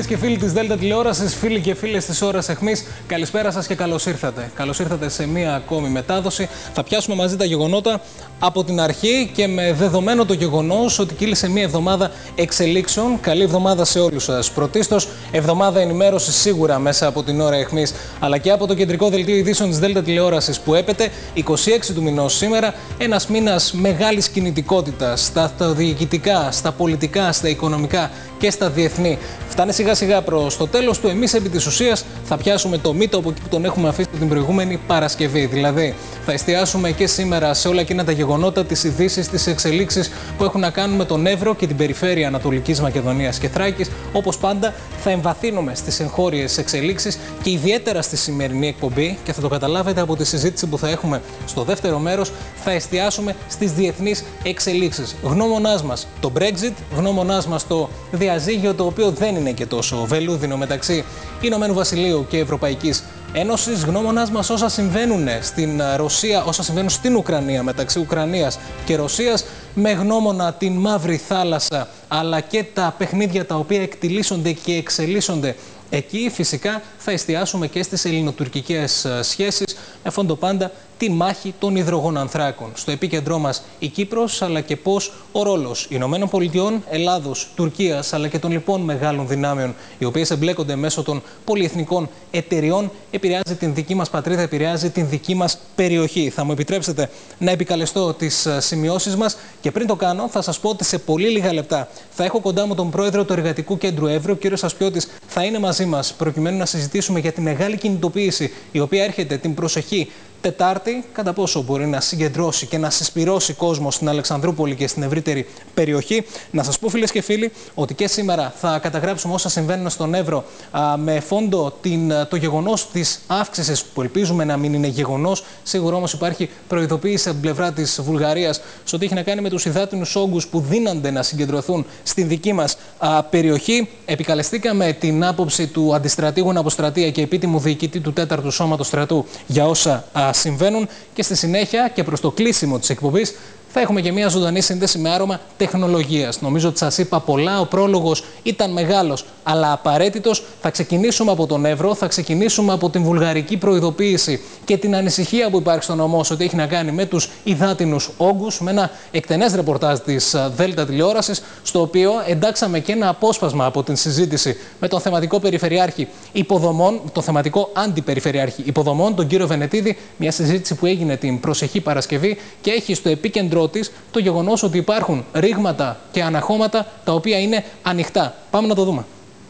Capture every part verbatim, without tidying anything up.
και φίλοι της Δέλτα Τηλεόρασης, φίλοι και φίλες της ώρας αιχμής, καλησπέρα σας και καλώς ήρθατε. Καλώς ήρθατε σε μία ακόμη μετάδοση. Θα πιάσουμε μαζί τα γεγονότα από την αρχή και με δεδομένο το γεγονός ότι κύλησε μία εβδομάδα εξελίξεων. Καλή εβδομάδα σε όλους σας. Πρωτίστως, εβδομάδα ενημέρωσης σίγουρα μέσα από την ώρα αιχμής, αλλά και από το κεντρικό δελτίο ειδήσεων της Δέλτα Τηλεόρασης που έπεται εικοστή έκτη του μηνός σήμερα. Ένας μήνας μεγάλης κινητικότητας στα διοικητικά, στα πολιτικά, στα οικονομικά και στα διεθνή. Φτάνει σιγά σιγά προς το τέλος του. Εμείς επί της ουσίας θα πιάσουμε το μύτο από εκεί που τον έχουμε αφήσει την προηγούμενη Παρασκευή. Δηλαδή, θα εστιάσουμε και σήμερα σε όλα εκείνα τα γεγονότα, τις ειδήσεις, τις εξελίξεις που έχουν να κάνουν με τον Εύρο και την περιφέρεια Ανατολικής Μακεδονίας και Θράκης. Όπως πάντα, θα εμβαθύνουμε στις εγχώριες εξελίξεις και ιδιαίτερα στη σημερινή εκπομπή, και θα το καταλάβετε από τη συζήτηση που θα έχουμε στο δεύτερο μέρος, θα εστιάσουμε στις διεθνείς εξελίξεις. Γνώμονάς μας το Brexit, γνώμονάς μας το διαζύγιο, το οποίο δεν είναι και τόσο βελούδινο μεταξύ Ηνωμένου Βασιλείου και Ευρωπαϊκής Ένωσης. Γνώμονάς μας όσα συμβαίνουν στην Ρωσία, όσα συμβαίνουν στην Ουκρανία, μεταξύ Ουκρανίας και Ρωσίας, με γνώμονα την Μαύρη Θάλασσα, αλλά και τα παιχνίδια τα οποία εκτιλήσονται και εξελίσσονται εκεί. Φυσικά θα εστιάσουμε και στις ελληνοτουρκικές σχέσεις, με φόντο πάντα τη μάχη των υδρογονανθράκων. Στο επίκεντρό μας η Κύπρος, αλλά και πώς ο ρόλος Ηνωμένων Πολιτειών, Ελλάδος, Τουρκίας, αλλά και των λοιπόν μεγάλων δυνάμεων, οι οποίες εμπλέκονται μέσω των πολυεθνικών εταιριών, επηρεάζει την δική μας πατρίδα, επηρεάζει την δική μας περιοχή. Θα μου επιτρέψετε να επικαλεστώ τις σημειώσεις μας και πριν το κάνω θα σας πω ότι σε πολύ λίγα λεπτά θα έχω κοντά μου τον πρόεδρο του Εργατικού Κέντρου Εύρου, ο κ. Σασπιώτης, θα είναι μαζί μας προκειμένου να συζητήσουμε για τη μεγάλη κινητοποίηση η οποία έρχεται την προσεχή Τετάρτη, κατά πόσο μπορεί να συγκεντρώσει και να συσπυρώσει κόσμο στην Αλεξανδρούπολη και στην ευρύτερη περιοχή. Να σας πω, φίλες και φίλοι, ότι και σήμερα θα καταγράψουμε όσα συμβαίνουν στον Εύρο α, με φόντο την, το γεγονός της αύξησης που ελπίζουμε να μην είναι γεγονός. Σίγουρα όμως υπάρχει προειδοποίηση από την πλευρά της Βουλγαρίας σε ό,τι έχει να κάνει με τους υδάτινους όγκους που δύνανται να συγκεντρωθούν στην δική μας α, περιοχή. Επικαλεστήκαμε την άποψη του αντιστρατήγου αποστρατεία και επίτιμου διοικητή του τέταρτου Σώματος Στρατού για όσα α, συμβαίνουν, και στη συνέχεια και προς το κλείσιμο της εκπομπής θα έχουμε και μια ζωντανή σύνδεση με άρωμα τεχνολογίας. Νομίζω ότι σας είπα πολλά, ο πρόλογος ήταν μεγάλος αλλά απαραίτητος. Θα ξεκινήσουμε από τον Εύρο, θα ξεκινήσουμε από την βουλγαρική προειδοποίηση και την ανησυχία που υπάρχει στον νομό ότι έχει να κάνει με τους υδάτινους όγκους, με ένα εκτενές ρεπορτάζ της Δέλτα Τηλεόρασης, στο οποίο εντάξαμε και ένα απόσπασμα από την συζήτηση με τον θεματικό περιφερειάρχη υποδομών, τον θεματικό αντιπεριφερειάρχη υποδομών, τον κύριο Βενετίδη, μια συζήτηση που έγινε την προσεχή Παρασκευή και έχει στο επίκεντρο της το γεγονός ότι υπάρχουν ρήγματα και αναχώματα τα οποία είναι ανοιχτά. Πάμε να το δούμε.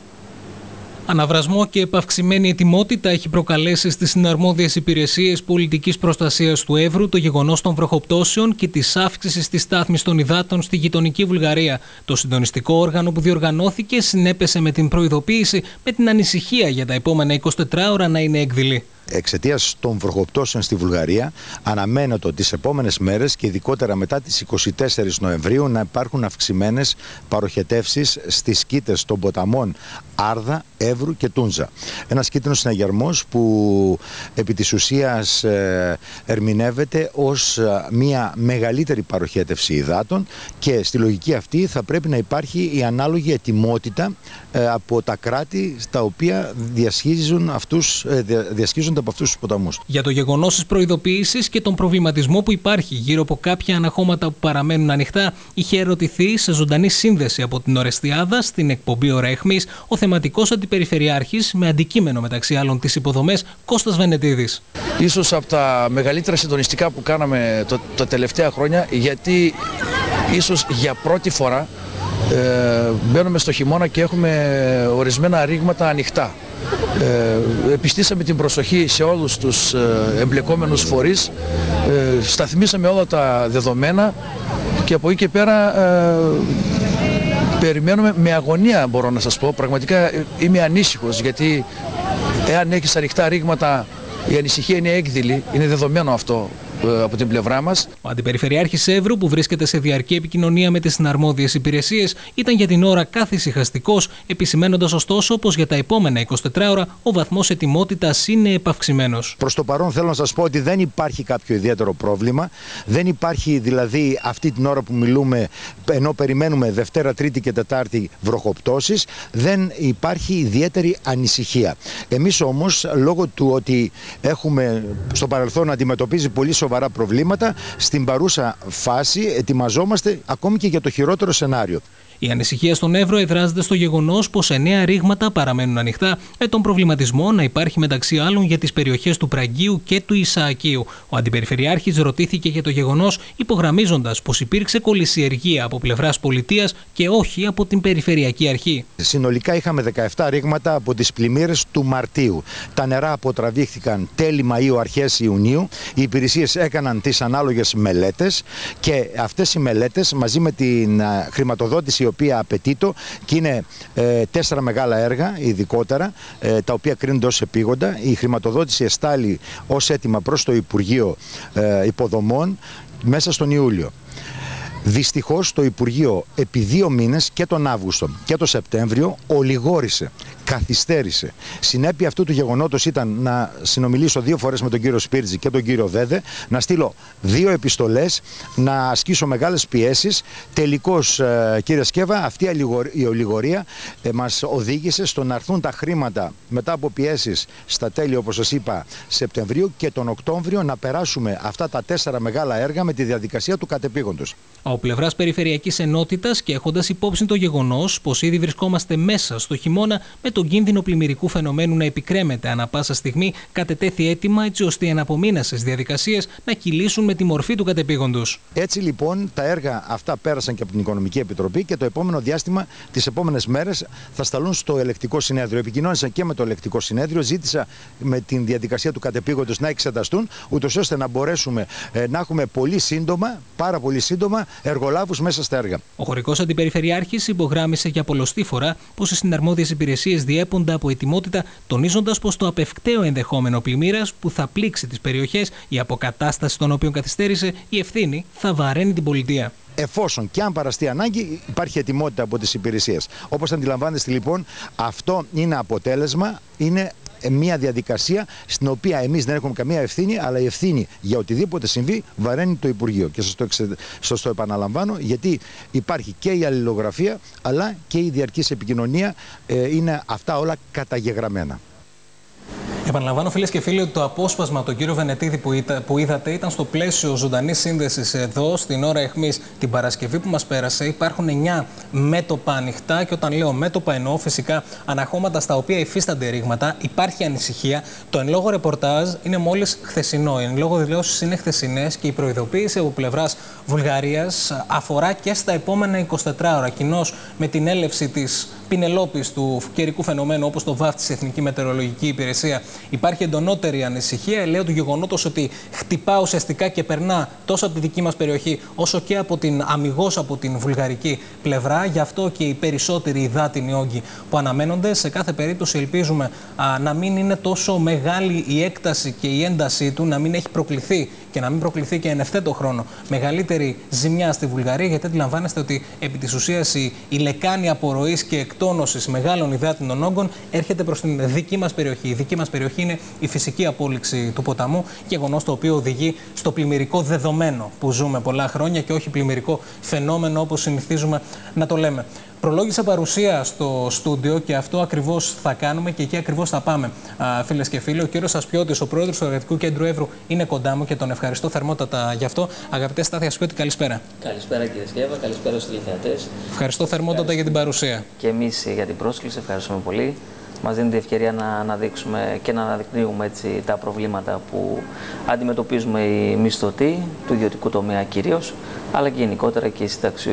Αναβρασμό και επαυξημένη ετοιμότητα έχει προκαλέσει στις συναρμόδιες υπηρεσίες πολιτικής προστασίας του Εύρου το γεγονός των βροχοπτώσεων και της αύξησης της στάθμης των υδάτων στη γειτονική Βουλγαρία. Το συντονιστικό όργανο που διοργανώθηκε συνέπεσε με την προειδοποίηση, με την ανησυχία για τα επόμενα εικοσιτέσσερις ώρα να είναι εκδηλή. Εξαιτίας των βροχοπτώσεων στη Βουλγαρία, αναμένεται τις επόμενες μέρες και ειδικότερα μετά τις εικοστή τέταρτη Νοεμβρίου να υπάρχουν αυξημένες παροχετεύσεις στις σκήτες των ποταμών Άρδα, Εύρου και Τούντζα. Ένας κίτρινος συναγερμός που επί της ουσίας ε, ερμηνεύεται ως ε, μια μεγαλύτερη παροχέτευση υδάτων, και στη λογική αυτή θα πρέπει να υπάρχει η ανάλογη ετοιμότητα ε, από τα κράτη στα οποία διασχίζουν αυτούς, ε, διασχίζονται από αυτούς τους ποταμούς. Για το γεγονός της προειδοποίησης και τον προβληματισμό που υπάρχει γύρω από κάποια αναχώματα που παραμένουν ανοιχτά, είχε ερωτηθεί σε ζωντανή σύνδεση από την Ορεστιάδα στην εκπομπή Ώρα Αιχμής ο θεματικός αντιπεριφερειάρχης, με αντικείμενο μεταξύ άλλων τις υποδομές, Κώστας Βενετίδης. Ίσως από τα μεγαλύτερα συντονιστικά που κάναμε το, τα τελευταία χρόνια, γιατί ίσως για πρώτη φορά ε, μπαίνουμε στο χειμώνα και έχουμε ορισμένα ρήγματα ανοιχτά. Ε, επιστήσαμε την προσοχή σε όλους τους ε, εμπλεκόμενους φορείς, ε, σταθμίσαμε όλα τα δεδομένα και από εκεί και πέρα ε, περιμένουμε με αγωνία, μπορώ να σας πω. Πραγματικά είμαι ανήσυχος, γιατί εάν έχεις ανοιχτά ρήγματα η ανησυχία είναι έκδηλη, είναι δεδομένο αυτό. από την πλευρά μας. Ο Αντιπεριφερειάρχης Εύρου, που βρίσκεται σε διαρκή επικοινωνία με τις συναρμόδιες υπηρεσίες, ήταν για την ώρα καθησυχαστικός, επισημαίνοντας ωστόσο πως για τα επόμενα εικοσιτέσσερις ώρα ο βαθμός ετοιμότητας είναι επαυξημένος. Προς το παρόν θέλω να σας πω ότι δεν υπάρχει κάποιο ιδιαίτερο πρόβλημα. Δεν υπάρχει δηλαδή αυτή την ώρα που μιλούμε, ενώ περιμένουμε Δευτέρα, Τρίτη και Τετάρτη βροχοπτώσεις, δεν υπάρχει ιδιαίτερη ανησυχία. Εμείς όμως, λόγω του ότι έχουμε στο παρελθόν να αντιμετωπίζει πολύ σοβαρά προβλήματα, στην παρούσα φάση ετοιμαζόμαστε ακόμη και για το χειρότερο σενάριο. Η ανησυχία στον Εύρο εδράζεται στο γεγονός πως εννέα ρήγματα παραμένουν ανοιχτά, με τον προβληματισμό να υπάρχει μεταξύ άλλων για τις περιοχές του Πραγκίου και του Ισαακίου. Ο Αντιπεριφερειάρχης ρωτήθηκε για το γεγονός, υπογραμμίζοντας πως υπήρξε κολυσιεργία από πλευράς πολιτείας και όχι από την Περιφερειακή Αρχή. Συνολικά είχαμε δεκαεπτά ρήγματα από τις πλημμύρες του Μαρτίου. Τα νερά αποτραβήχθηκαν τέλη Μαΐου, αρχές Ιουνίου. Οι υπηρεσίες έκαναν τις ανάλογες μελέτες και αυτές οι μελέτες μαζί με την χρηματοδότηση η οποία απαιτείται, και είναι ε, τέσσερα μεγάλα έργα ειδικότερα, ε, τα οποία κρίνονται ως επίγοντα. Η χρηματοδότηση εστάλει ως αίτημα προς το Υπουργείο ε, Υποδομών μέσα στον Ιούλιο. Δυστυχώς το Υπουργείο επί δύο μήνες, και τον Αύγουστο και τον Σεπτέμβριο, ολιγόρησε, καθυστέρησε. Συνέπεια αυτού του γεγονότος ήταν να συνομιλήσω δύο φορές με τον κύριο Σπίρτζη και τον κύριο Δέδε, να στείλω δύο επιστολές, να ασκήσω μεγάλες πιέσεις. Τελικώς, ε, κύριε Σκέβα, αυτή η ολιγορία ε, μας οδήγησε στο να έρθουν τα χρήματα μετά από πιέσεις στα τέλη, όπως σας είπα, Σεπτεμβρίου, και τον Οκτώβριο να περάσουμε αυτά τα τέσσερα μεγάλα έργα με τη διαδικασία του κατεπήγοντος. Από πλευράς Περιφερειακής Ενότητας, και έχοντας υπόψη το γεγονός πως ήδη βρισκόμαστε μέσα στο χειμώνα με τον κίνδυνο πλημμυρικού φαινομένου να επικρέμεται ανά πάσα στιγμή, κατετέθη έτοιμα έτσι ώστε οι αναπομείνασες διαδικασίες να κυλήσουν με τη μορφή του κατεπήγοντος. Έτσι λοιπόν τα έργα αυτά πέρασαν και από την Οικονομική Επιτροπή και το επόμενο διάστημα, τις επόμενες μέρες, θα σταλούν στο Ελεκτικό Συνέδριο. Επικοινώνησα και με το Ελεκτικό Συνέδριο, ζήτησα με την διαδικασία του κατεπήγοντος να εξεταστούν, ούτως ώστε να μπορέσουμε ε, να έχουμε πολύ σύντομα, πάρα πολύ σύντομα, εργολάβους μέσα στα έργα. Ο χωρικός αντιπεριφερειάρχης υπογράμμισε για πολλοστή φορά πως οι συναρμόδιες υπηρεσίες διέπονται από ετοιμότητα, τονίζοντας πως το απευκταίο ενδεχόμενο πλημμύρας που θα πλήξει τις περιοχές, η αποκατάσταση των οποίων καθυστέρησε, η ευθύνη θα βαραίνει την πολιτεία. Εφόσον και αν παραστεί ανάγκη, υπάρχει ετοιμότητα από τις υπηρεσίες. Όπως αντιλαμβάνεστε λοιπόν, αυτό είναι αποτέλεσμα, είναι μια διαδικασία στην οποία εμείς δεν έχουμε καμία ευθύνη, αλλά η ευθύνη για οτιδήποτε συμβεί βαραίνει το Υπουργείο. Και σας το, εξε... σας το επαναλαμβάνω, γιατί υπάρχει και η αλληλογραφία, αλλά και η διαρκής επικοινωνία, ε, είναι αυτά όλα καταγεγραμμένα. Επαναλαμβάνω, φίλες και φίλοι, ότι το απόσπασμα τον κύριο Βενετίδη που, ήτα, που είδατε ήταν στο πλαίσιο ζωντανής σύνδεσης εδώ, στην ώρα αιχμής, την Παρασκευή που μας πέρασε. Υπάρχουν εννιά μέτωπα ανοιχτά, και όταν λέω μέτωπα εννοώ φυσικά αναχώματα στα οποία υφίστανται ρήγματα. Υπάρχει ανησυχία. Το εν λόγω ρεπορτάζ είναι μόλις χθεσινό. Οι εν λόγω δηλώσεις είναι χθεσινές και η προειδοποίηση από πλευράς Βουλγαρίας αφορά και στα επόμενα εικοσιτέσσερις ώρα. Κοινώς με την έλευση της πινελόπης του καιρικού φαινομένου, όπως το βάφτισε η Εθνική Μετεωρολογική Υπηρεσία, υπάρχει εντονότερη ανησυχία, λέω, του γεγονότος ότι χτυπά ουσιαστικά και περνά τόσο από τη δική μας περιοχή, όσο και από την αμιγώς από την βουλγαρική πλευρά. Γι' αυτό και οι περισσότεροι υδάτινοι όγκοι που αναμένονται. Σε κάθε περίπτωση ελπίζουμε α, να μην είναι τόσο μεγάλη η έκταση και η έντασή του, να μην έχει προκληθεί και να μην προκληθεί και εν ευθέτω χρόνο μεγαλύτερη ζημιά στη Βουλγαρία, γιατί αντιλαμβάνεστε ότι επί της ουσίας η, η λεκάνη απορροής και εκτόνωσης μεγάλων υδάτινων όγκων έρχεται προς την δική μας περιοχή. Η δική μας περιοχή είναι η φυσική απόλυξη του ποταμού, γεγονός το οποίο οδηγεί στο πλημμυρικό δεδομένο που ζούμε πολλά χρόνια και όχι πλημμυρικό φαινόμενο όπως συνηθίζουμε να το λέμε. Προλόγησα παρουσία στο στούντιο και αυτό ακριβώς θα κάνουμε και εκεί ακριβώς θα πάμε, φίλες και φίλοι. Ο κύριος Ασπιώτης, ο πρόεδρος του Εργατικού Κέντρου Εύρου, είναι κοντά μου και τον ευχαριστώ θερμότατα γι' αυτό. Αγαπητέ Στάθη Ασπιώτη, καλησπέρα. Καλησπέρα κύριε Σκέβα, καλησπέρα στους τηλεθεατές. Ευχαριστώ θερμότατα Ευχαριστώ. για την παρουσία. Και εμείς για την πρόσκληση, ευχαριστούμε πολύ. Μας δίνει την ευκαιρία να αναδείξουμε και να αναδεικνύουμε έτσι τα προβλήματα που αντιμετωπίζουμε οι μισθωτοί, του ιδιωτικού τομέα κυρίως, αλλά και γενικότερα και οι συνταξιούχοι.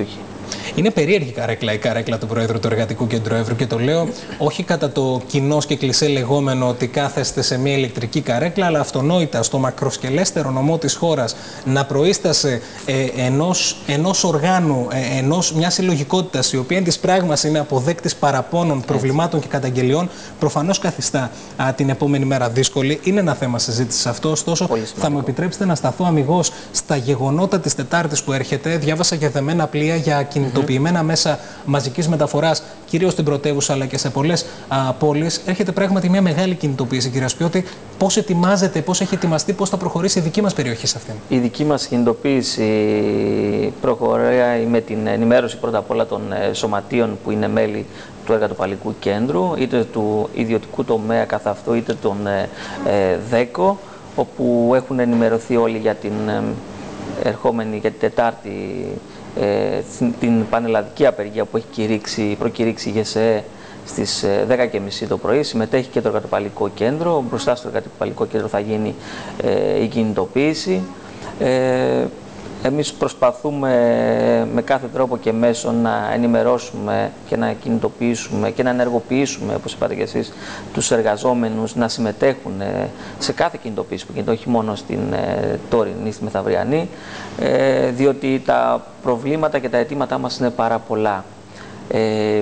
Είναι περίεργη καρέκλα η καρέκλα του Προέδρου του Εργατικού Κέντρου Εύρου και το λέω όχι κατά το κοινό και κλισέ λεγόμενο ότι κάθεστε σε μια ηλεκτρική καρέκλα, αλλά αυτονόητα στο μακροσκελέστερο νομό της χώρας να προείστασε ε, ενός, ενός οργάνου, ε, ενός, μιας συλλογικότητας η οποία εν της πράγμας είναι αποδέκτης παραπώνων, προβλημάτων και καταγγελιών, προφανώς καθιστά α, την επόμενη μέρα δύσκολη. Είναι ένα θέμα συζήτησης αυτό, ωστόσο θα μου επιτρέψετε να σταθώ αμιγώς στα γεγονότα της Τετάρτης που έρχεται. Διάβασα για δεμένα πλοία για κινητοποιημένα mm-hmm. μέσα μαζικής μεταφοράς, κυρίως στην πρωτεύουσα αλλά και σε πολλές α, πόλεις. Έρχεται πράγματι μια μεγάλη κινητοποίηση, κύριε Σπιώτη. Πώς ετοιμάζεται, πώς έχει ετοιμαστεί, πώς θα προχωρήσει η δική μας περιοχή σε αυτήν? Η δική μας κινητοποίηση προχωράει με την ενημέρωση πρώτα απ' όλα των σωματείων που είναι μέλη του Εργατοπαλικού Κέντρου, είτε του ιδιωτικού τομέα καθ' αυτό, είτε των ε, ΔΕΚΟ, όπου έχουν ενημερωθεί όλοι για την ε, ερχόμενη, για την Τετάρτη, ε, την πανελλαδική απεργία που έχει κηρύξει, προκηρύξει η ΓΕΣΕ στις δέκα και μισή το πρωί. Συμμετέχει και το Εργατοπαλικό Κέντρο. Μπροστά στο Εργατοπαλικό Κέντρο θα γίνει ε, η κινητοποίηση. Ε, Εμείς προσπαθούμε με κάθε τρόπο και μέσο να ενημερώσουμε και να κινητοποιήσουμε και να ενεργοποιήσουμε, όπως είπατε και εσείς, τους εργαζόμενους να συμμετέχουν σε κάθε κινητοποίηση που γίνεται, όχι μόνο στην τωρινή, στη μεθαυριανή, διότι τα προβλήματα και τα αιτήματά μας είναι πάρα πολλά. Ε,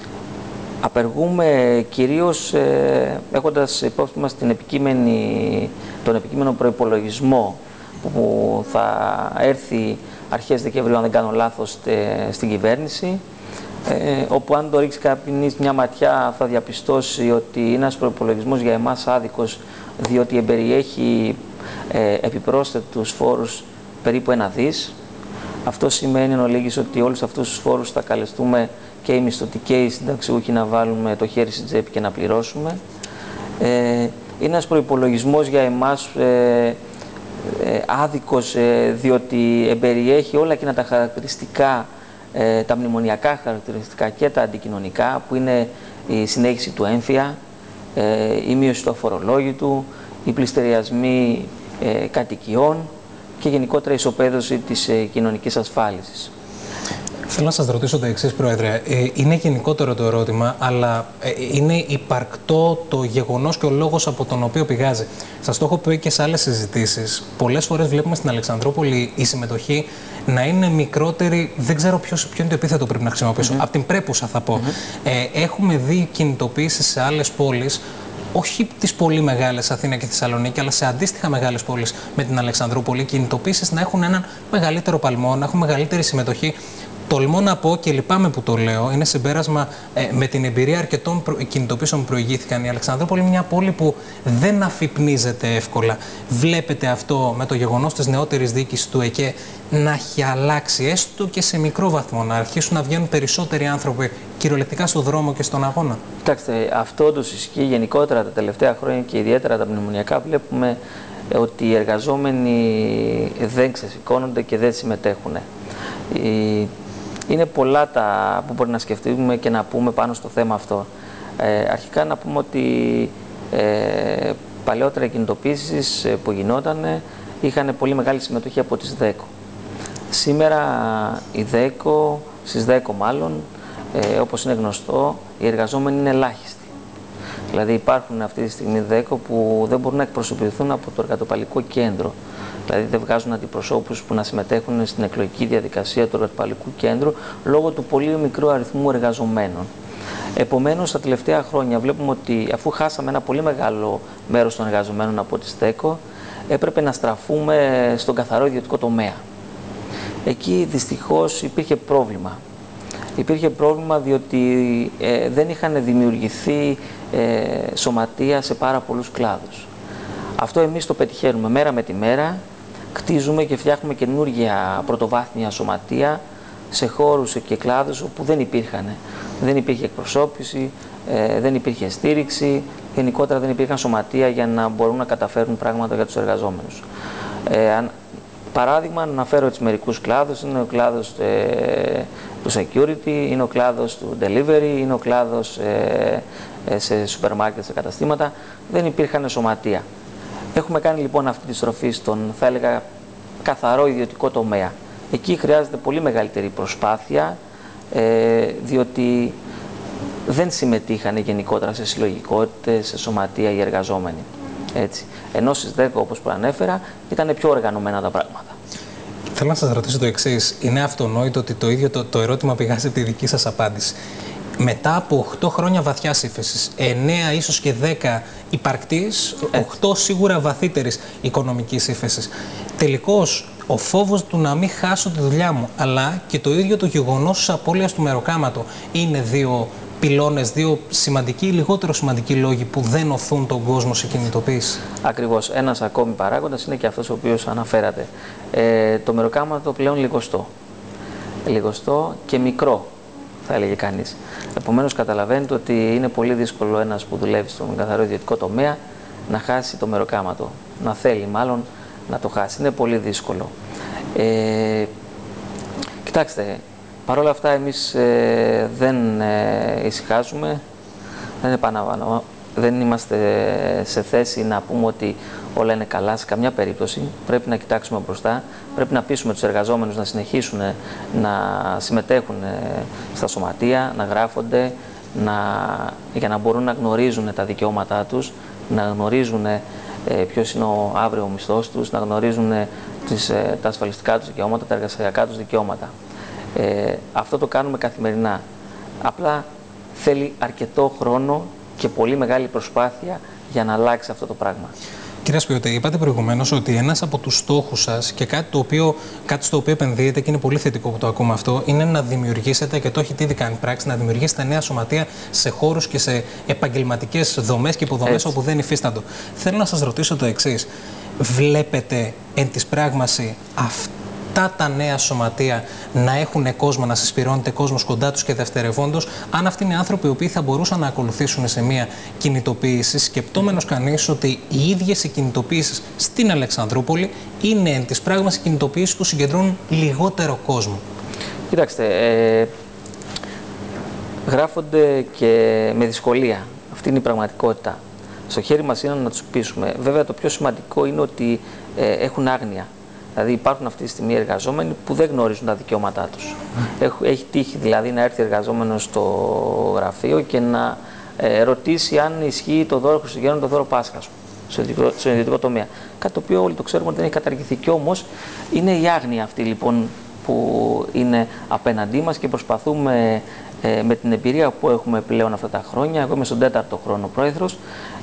απεργούμε κυρίως ε, έχοντας υπόψη μας την επικείμενη, τον επικείμενο προϋπολογισμό που θα έρθει αρχές Δεκεμβρίου, αν δεν κάνω λάθος, στην κυβέρνηση, ε, όπου αν το ρίξει κάποιος μια ματιά θα διαπιστώσει ότι είναι ένας προϋπολογισμός για εμάς άδικος, διότι εμπεριέχει ε, επιπρόσθετους φόρους περίπου ένα δις. Αυτό σημαίνει εν ολίγης ότι όλους αυτούς τους φόρους θα καλεστούμε και οι μισθωτοί και οι συνταξιούχοι να βάλουμε το χέρι στην τσέπη και να πληρώσουμε. Ε, είναι ένας προϋπολογισμός για εμάς ε, Ε, άδικος, ε, διότι εμπεριέχει όλα εκείνα τα χαρακτηριστικά, ε, τα μνημονιακά χαρακτηριστικά και τα αντικοινωνικά, που είναι η συνέχιση του έμφυα, ε, η μείωση του αφορολόγητου, οι πληστηριασμοί ε, κατοικιών και γενικότερα η ισοπαίδωση της ε, κοινωνικής ασφάλισης. Θέλω να σας ρωτήσω το εξής, Πρόεδρε. Ε, είναι γενικότερο το ερώτημα, αλλά ε, είναι υπαρκτό το γεγονός και ο λόγος από τον οποίο πηγάζει. Σας το έχω πει και σε άλλες συζητήσεις. Πολλές φορές βλέπουμε στην Αλεξανδρούπολη η συμμετοχή να είναι μικρότερη, δεν ξέρω ποιος, ποιο είναι το επίθετο πρέπει να χρησιμοποιήσω, mm-hmm. από την πρέπουσα θα πω. Mm-hmm. ε, έχουμε δει κινητοποίησεις σε άλλες πόλεις, όχι τις πολύ μεγάλες, Αθήνα και Θεσσαλονίκη, αλλά σε αντίστοιχα μεγάλες πόλεις με την Αλεξανδρούπολη, κινητοποίησεις να έχουν έναν μεγαλύτερο παλμό, να έχουν μεγαλύτερη συμμετοχή. Τολμώ να πω και λυπάμαι που το λέω, είναι συμπέρασμα ε, με την εμπειρία αρκετών προ... κινητοποίησεων που προηγήθηκαν. Η Αλεξανδρούπολη είναι μια πόλη που δεν αφυπνίζεται εύκολα. Βλέπετε αυτό με το γεγονός της νεότερης διοίκησης του ΕΚΕ να έχει αλλάξει, έστω και σε μικρό βαθμό, να αρχίσουν να βγαίνουν περισσότεροι άνθρωποι κυριολεκτικά στον δρόμο και στον αγώνα? Κοιτάξτε, αυτό όντως ισχύει γενικότερα τα τελευταία χρόνια και ιδιαίτερα τα μνημονιακά. Βλέπουμε ότι οι εργαζόμενοι δεν ξεσηκώνονται και δεν συμμετέχουν. Η... Είναι πολλά τα που μπορεί να σκεφτούμε και να πούμε πάνω στο θέμα αυτό. Ε, αρχικά να πούμε ότι ε, παλαιότερα οι κινητοποίησεις που γινόταν είχαν πολύ μεγάλη συμμετοχή από τις ΔΕΚΟ. Σήμερα οι ΔΕΚΟ, στις ΔΕΚΟ μάλλον, ε, όπως είναι γνωστό, οι εργαζόμενοι είναι ελάχιστοι. Δηλαδή υπάρχουν αυτή τη στιγμή ΔΕΚΟ που δεν μπορούν να εκπροσωπηθούν από το Εργατοπαλικό Κέντρο. Δηλαδή δεν βγάζουν αντιπροσώπους που να συμμετέχουν στην εκλογική διαδικασία του Εργατοπαλικού Κέντρου λόγω του πολύ μικρού αριθμού εργαζομένων. Επομένως, τα τελευταία χρόνια βλέπουμε ότι αφού χάσαμε ένα πολύ μεγάλο μέρος των εργαζομένων από τις ΔΕΚΟ, έπρεπε να στραφούμε στον καθαρό ιδιωτικό τομέα. Εκεί δυστυχώς υπήρχε πρόβλημα. Υπήρχε πρόβλημα διότι ε, δεν είχαν δημιουργηθεί ε, σωματεία σε πάρα πολλούς κλάδους. Αυτό εμείς το πετυχαίνουμε μέρα με τη μέρα, κτίζουμε και φτιάχνουμε καινούργια πρωτοβάθμια σωματεία σε χώρους και κλάδους όπου δεν υπήρχαν. Δεν υπήρχε εκπροσώπηση, ε, δεν υπήρχε στήριξη, γενικότερα δεν υπήρχαν σωματεία για να μπορούν να καταφέρουν πράγματα για τους εργαζόμενους. Ε, παράδειγμα, να αναφέρω έτσι μερικούς κλάδους, είναι ο κλάδος ε, του security, είναι ο κλάδος του delivery, είναι ο κλάδος ε, ε, σε σούπερ μάρκετ, σε καταστήματα, δεν υπήρχαν σωματεία. Έχουμε κάνει λοιπόν αυτή τη στροφή στον, θα έλεγα, καθαρό ιδιωτικό τομέα. Εκεί χρειάζεται πολύ μεγαλύτερη προσπάθεια, ε, διότι δεν συμμετείχαν γενικότερα σε συλλογικότητες, σε σωματεία οι εργαζόμενοι. Έτσι. Ενώ στις ΔΕΚΟ, όπως προανέφερα, ήταν πιο οργανωμένα τα πράγματα. Θέλω να σας ρωτήσω το εξής. Είναι αυτονόητο ότι το ίδιο το, το ερώτημα πηγάζει από τη δική σας απάντηση. Μετά από οκτώ χρόνια βαθιάς ύφεσης, εννέα ίσως και δέκα υπαρκτής, οκτώ σίγουρα βαθύτερης οικονομικής ύφεσης, τελικώς ο φόβος του να μην χάσω τη δουλειά μου, αλλά και το ίδιο το γεγονός της απώλειας του μεροκάματο, είναι δύο πυλώνες, δύο σημαντικοί ή λιγότερο σημαντικοί λόγοι που δεν οθούν τον κόσμο σε κινητοποίηση. Ακριβώς. Ένας ακόμη παράγοντας είναι και αυτός ο οποίος αναφέρατε. Ε, το μεροκάματο πλέον λιγοστό. Λιγοστό και μικρό, θα έλεγε κανείς. Επομένως, καταλαβαίνετε ότι είναι πολύ δύσκολο ένας που δουλεύει στον καθαρό ιδιωτικό τομέα να χάσει το μεροκάματο. Να θέλει μάλλον να το χάσει. Είναι πολύ δύσκολο. Ε, κοιτάξτε, παρόλα αυτά εμείς ε, δεν ε, ησυχάζουμε, δεν επαναλαμβάνω, δεν είμαστε σε θέση να πούμε ότι όλα είναι καλά σε καμιά περίπτωση. Πρέπει να κοιτάξουμε μπροστά, πρέπει να πείσουμε τους εργαζόμενους να συνεχίσουν να συμμετέχουν στα σωματεία, να γράφονται, να, για να μπορούν να γνωρίζουν τα δικαιώματά τους, να γνωρίζουν ε, ποιος είναι ο αύριο μισθός τους, να γνωρίζουν τις, ε, τα ασφαλιστικά τους δικαιώματα, τα εργασιακά τους δικαιώματα. Ε, αυτό το κάνουμε καθημερινά. Απλά θέλει αρκετό χρόνο και πολύ μεγάλη προσπάθεια για να αλλάξει αυτό το πράγμα. Κύριε Σπιωτέ, είπατε προηγουμένως ότι ένας από τους στόχους σας και κάτι, το οποίο, κάτι στο οποίο επενδύετε και είναι πολύ θετικό που το ακούμε αυτό, είναι να δημιουργήσετε, και το έχετε ήδη κάνει πράξη, να δημιουργήσετε νέα σωματεία σε χώρους και σε επαγγελματικές δομές και υποδομές όπου δεν υφίσταντο. Θέλω να σας ρωτήσω το εξής. Βλέπετε εν της πράγμαση αυτά τα νέα σωματεία να έχουν κόσμο, να συσπηρώνεται κόσμος κοντά τους και δευτερευόντως, αν αυτοί είναι άνθρωποι οι οποίοι θα μπορούσαν να ακολουθήσουν σε μια κινητοποίηση, σκεπτόμενος κανείς ότι οι ίδιες οι κινητοποίησεις στην Αλεξανδρούπολη είναι εν της πράγμας οι κινητοποίησεις που συγκεντρώνουν λιγότερο κόσμο? Κοιτάξτε, ε, γράφονται και με δυσκολία. Αυτή είναι η πραγματικότητα. Στο χέρι μας είναι να τους πείσουμε. Βέβαια, το πιο σημαντικό είναι ότι ε, έχουν άγνοια. Δηλαδή υπάρχουν αυτή τη στιγμή εργαζόμενοι που δεν γνωρίζουν τα δικαιώματά τους. Mm. Έχει τύχει δηλαδή να έρθει εργαζόμενος στο γραφείο και να ε, ρωτήσει αν ισχύει το δώρο Χριστουγέννων, το δώρο Πάσχας στο ιδιωτικό τομέα. Κάτι το οποίο όλοι το ξέρουμε ότι δεν έχει καταργηθεί. Και όμως είναι η άγνοια αυτή λοιπόν που είναι απέναντί μας και προσπαθούμε ε, με την εμπειρία που έχουμε πλέον αυτά τα χρόνια, εγώ είμαι στον τέταρτο χρόνο πρόεδρος,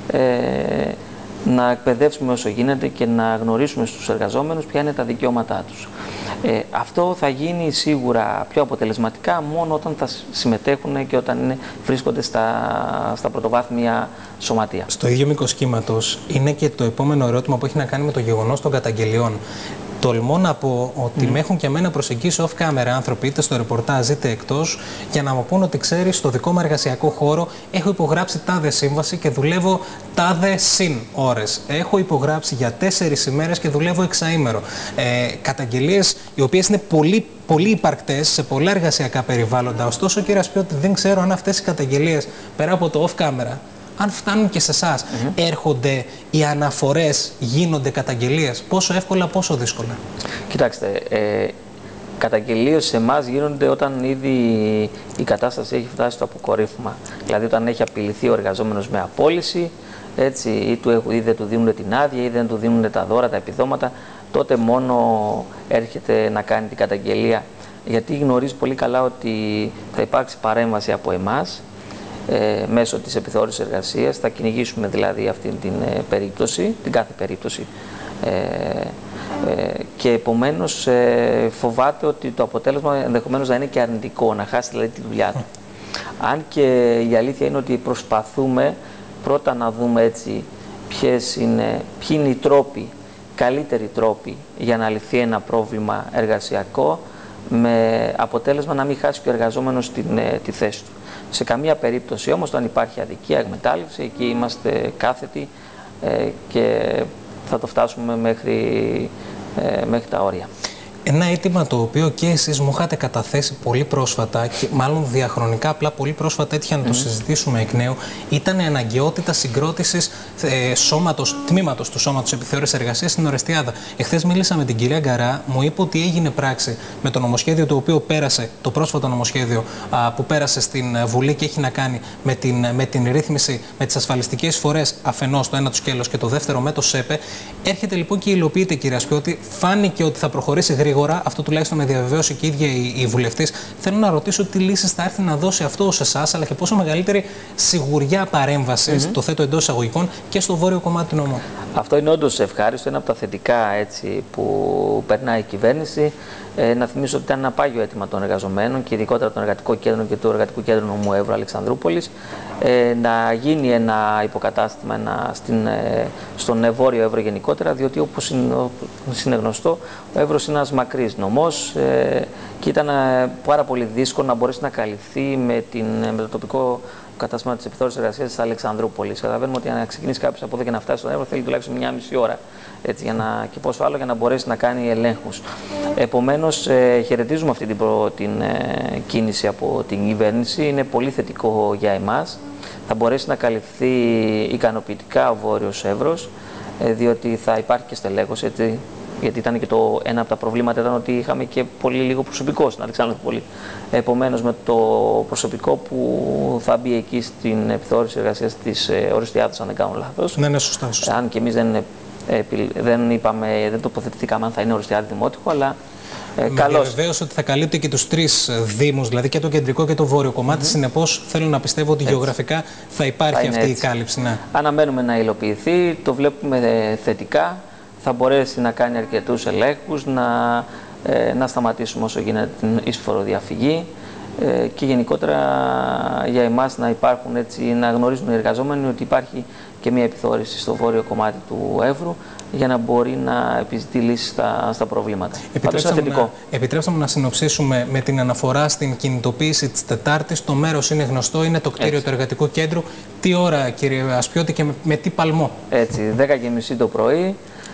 ε, να εκπαιδεύσουμε όσο γίνεται και να γνωρίσουμε στους εργαζόμενους ποια είναι τα δικαιώματά τους. Ε, αυτό θα γίνει σίγουρα πιο αποτελεσματικά μόνο όταν θα συμμετέχουν και όταν είναι, βρίσκονται στα, στα πρωτοβάθμια σωματεία. Στο ίδιο μήκος κύματος είναι και το επόμενο ερώτημα που έχει να κάνει με το γεγονός των καταγγελιών. Τολμώ να πω ότι mm. με έχουν και εμένα προσεγγίσει off-camera άνθρωποι, είτε στο ρεπορτάζ είτε εκτός, για να μου πούν ότι ξέρεις, στο δικό μου εργασιακό χώρο έχω υπογράψει τάδε σύμβαση και δουλεύω τάδε συν ώρες. Έχω υπογράψει για τέσσερις ημέρες και δουλεύω εξαήμερο. Ε, καταγγελίες οι οποίες είναι πολύ, πολύ υπαρκτές σε πολλά εργασιακά περιβάλλοντα. Ωστόσο, κύριε Σπιώτη, δεν ξέρω αν αυτές οι καταγγελίες πέρα από το off-camera, αν φτάνουν και σε εσάς, mm-hmm. έρχονται οι αναφορές, γίνονται καταγγελίες, πόσο εύκολα, πόσο δύσκολα? Κοιτάξτε, ε, καταγγελίες σε εμάς γίνονται όταν ήδη η κατάσταση έχει φτάσει στο αποκορύφωμα. Δηλαδή όταν έχει απειληθεί ο εργαζόμενος με απόλυση, έτσι, ή, του, ή δεν του δίνουν την άδεια ή δεν του δίνουν τα δώρα, τα επιδόματα, τότε μόνο έρχεται να κάνει την καταγγελία. Γιατί γνωρίζει πολύ καλά ότι θα υπάρξει παρέμβαση από εμάς, Ε, μέσω της επιθεώρησης εργασίας, θα κυνηγήσουμε δηλαδή αυτή την ε, περίπτωση, την κάθε περίπτωση ε, ε, και επομένως ε, φοβάται ότι το αποτέλεσμα ενδεχομένως να είναι και αρνητικό, να χάσει δηλαδή τη δουλειά του. Αν και η αλήθεια είναι ότι προσπαθούμε πρώτα να δούμε έτσι ποιες είναι, ποιοι είναι οι τρόποι, καλύτεροι τρόποι για να λυθεί ένα πρόβλημα εργασιακό, με αποτέλεσμα να μην χάσει και ο εργαζόμενος την, ε, τη θέση του. Σε καμία περίπτωση όμως, όταν υπάρχει αδικία εκμετάλλευση, εκεί είμαστε κάθετοι ε, και θα το φτάσουμε μέχρι, ε, μέχρι τα όρια. Ένα αίτημα το οποίο και εσείς μου είχατε καταθέσει πολύ πρόσφατα, και μάλλον διαχρονικά, απλά πολύ πρόσφατα έτυχε να mm. το συζητήσουμε εκ νέου, ήταν η αναγκαιότητα συγκρότησης ε, σώματος, τμήματος του Σώματος Επιθεώρησης Εργασίας στην Ορεστιάδα. Εχθές μίλησα με την κυρία Γκαρά, μου είπε ότι έγινε πράξη με το νομοσχέδιο το οποίο πέρασε, το πρόσφατο νομοσχέδιο α, που πέρασε στην Βουλή και έχει να κάνει με την, με την ρύθμιση, με τις ασφαλιστικές φορές αφενός, το ένα του σκέλος και το δεύτερο με το ΣΕΠΕ. Έρχεται λοιπόν και υλοποιείται, κυρία Σπιώτη, φάνηκε ότι θα προχωρήσει γρήγορα. Αυτό τουλάχιστον με διαβεβαίωσε και η ίδια η, η βουλευτής. Θέλω να ρωτήσω τι λύσεις θα έρθει να δώσει αυτό σε εσάς, αλλά και πόσο μεγαλύτερη σιγουριά παρέμβασης, mm-hmm. το θέτω εντός εισαγωγικών, και στο βόρειο κομμάτι του νόμου. Αυτό είναι όντως ευχάριστο, είναι από τα θετικά έτσι, που περνάει η κυβέρνηση. Ε, να θυμίσω ότι ήταν ένα πάγιο αίτημα των εργαζομένων και ειδικότερα των Εργατικών Κέντρων και του Εργατικού Κέντρου Νομού Εύρου Αλεξανδρούπολης ε, να γίνει ένα υποκατάστημα ένα, στην, ε, στον Βόρειο Εύρο γενικότερα, διότι όπως είναι γνωστό, ο Εύρος είναι ένας μακρύς νομός ε, και ήταν ε, πάρα πολύ δύσκολο να μπορέσει να καλυφθεί με, την, με το τοπικό κατάστημα της επιθεώρησης εργασίας της Αλεξανδρούπολης. Καταλαβαίνουμε ότι αν ξεκινήσει κάποιος από εδώ και να φτάσει στον Εύρο θέλει τουλάχιστον μια μισή ώρα. Έτσι, για να, και πόσο άλλο για να μπορέσει να κάνει ελέγχους. Επομένως, ε, χαιρετίζουμε αυτή την, προ, την ε, κίνηση από την κυβέρνηση. Είναι πολύ θετικό για εμάς. Θα μπορέσει να καλυφθεί ικανοποιητικά ο Βόρειος Εύρος, ε, διότι θα υπάρχει και στελέχωση. Έτσι, γιατί ήταν και το ένα από τα προβλήματα ήταν ότι είχαμε και πολύ λίγο προσωπικό στην Αλεξανδρούπολη. Επομένως, με το προσωπικό που θα μπει εκεί στην επιθεώρηση εργασίας της ε, Ορεστιάδας, αν δεν κάνω λάθος. Ναι, ναι, σωστά, σωστά. Αν και εμείς δεν Δεν, είπαμε, δεν τοποθετηθήκαμε αν θα είναι Ορεστιάδη Δημότυχο, αλλά ε, καλώς. Βεβαίως ότι θα καλύπτει και τους τρεις δήμους, δηλαδή και το κεντρικό και το βόρειο κομμάτι. Mm-hmm. Συνεπώς, θέλω να πιστεύω ότι έτσι, γεωγραφικά θα υπάρχει θα αυτή έτσι. η κάλυψη. Ναι. Αναμένουμε να υλοποιηθεί, το βλέπουμε θετικά. Θα μπορέσει να κάνει αρκετούς ελέγχους, να, ε, να σταματήσουμε όσο γίνεται την ίσφορο διαφυγή ε, και γενικότερα για εμάς να υπάρχουν έτσι, να γνωρίζουν οι εργαζόμενοι ότι υπάρχει και μια επιθεώρηση στο βόρειο κομμάτι του Εύρου για να μπορεί να επιζητεί λύσεις στα, στα προβλήματα. Επιτρέψτε μου, να, επιτρέψτε μου να συνοψίσουμε με την αναφορά στην κινητοποίηση της Τετάρτης. Το μέρος είναι γνωστό, είναι το κτίριο Έτσι. του Εργατικού Κέντρου. Τι ώρα, κύριε Ασπιώτη, και με, με τι παλμό? Έτσι, δέκα και μισή το πρωί.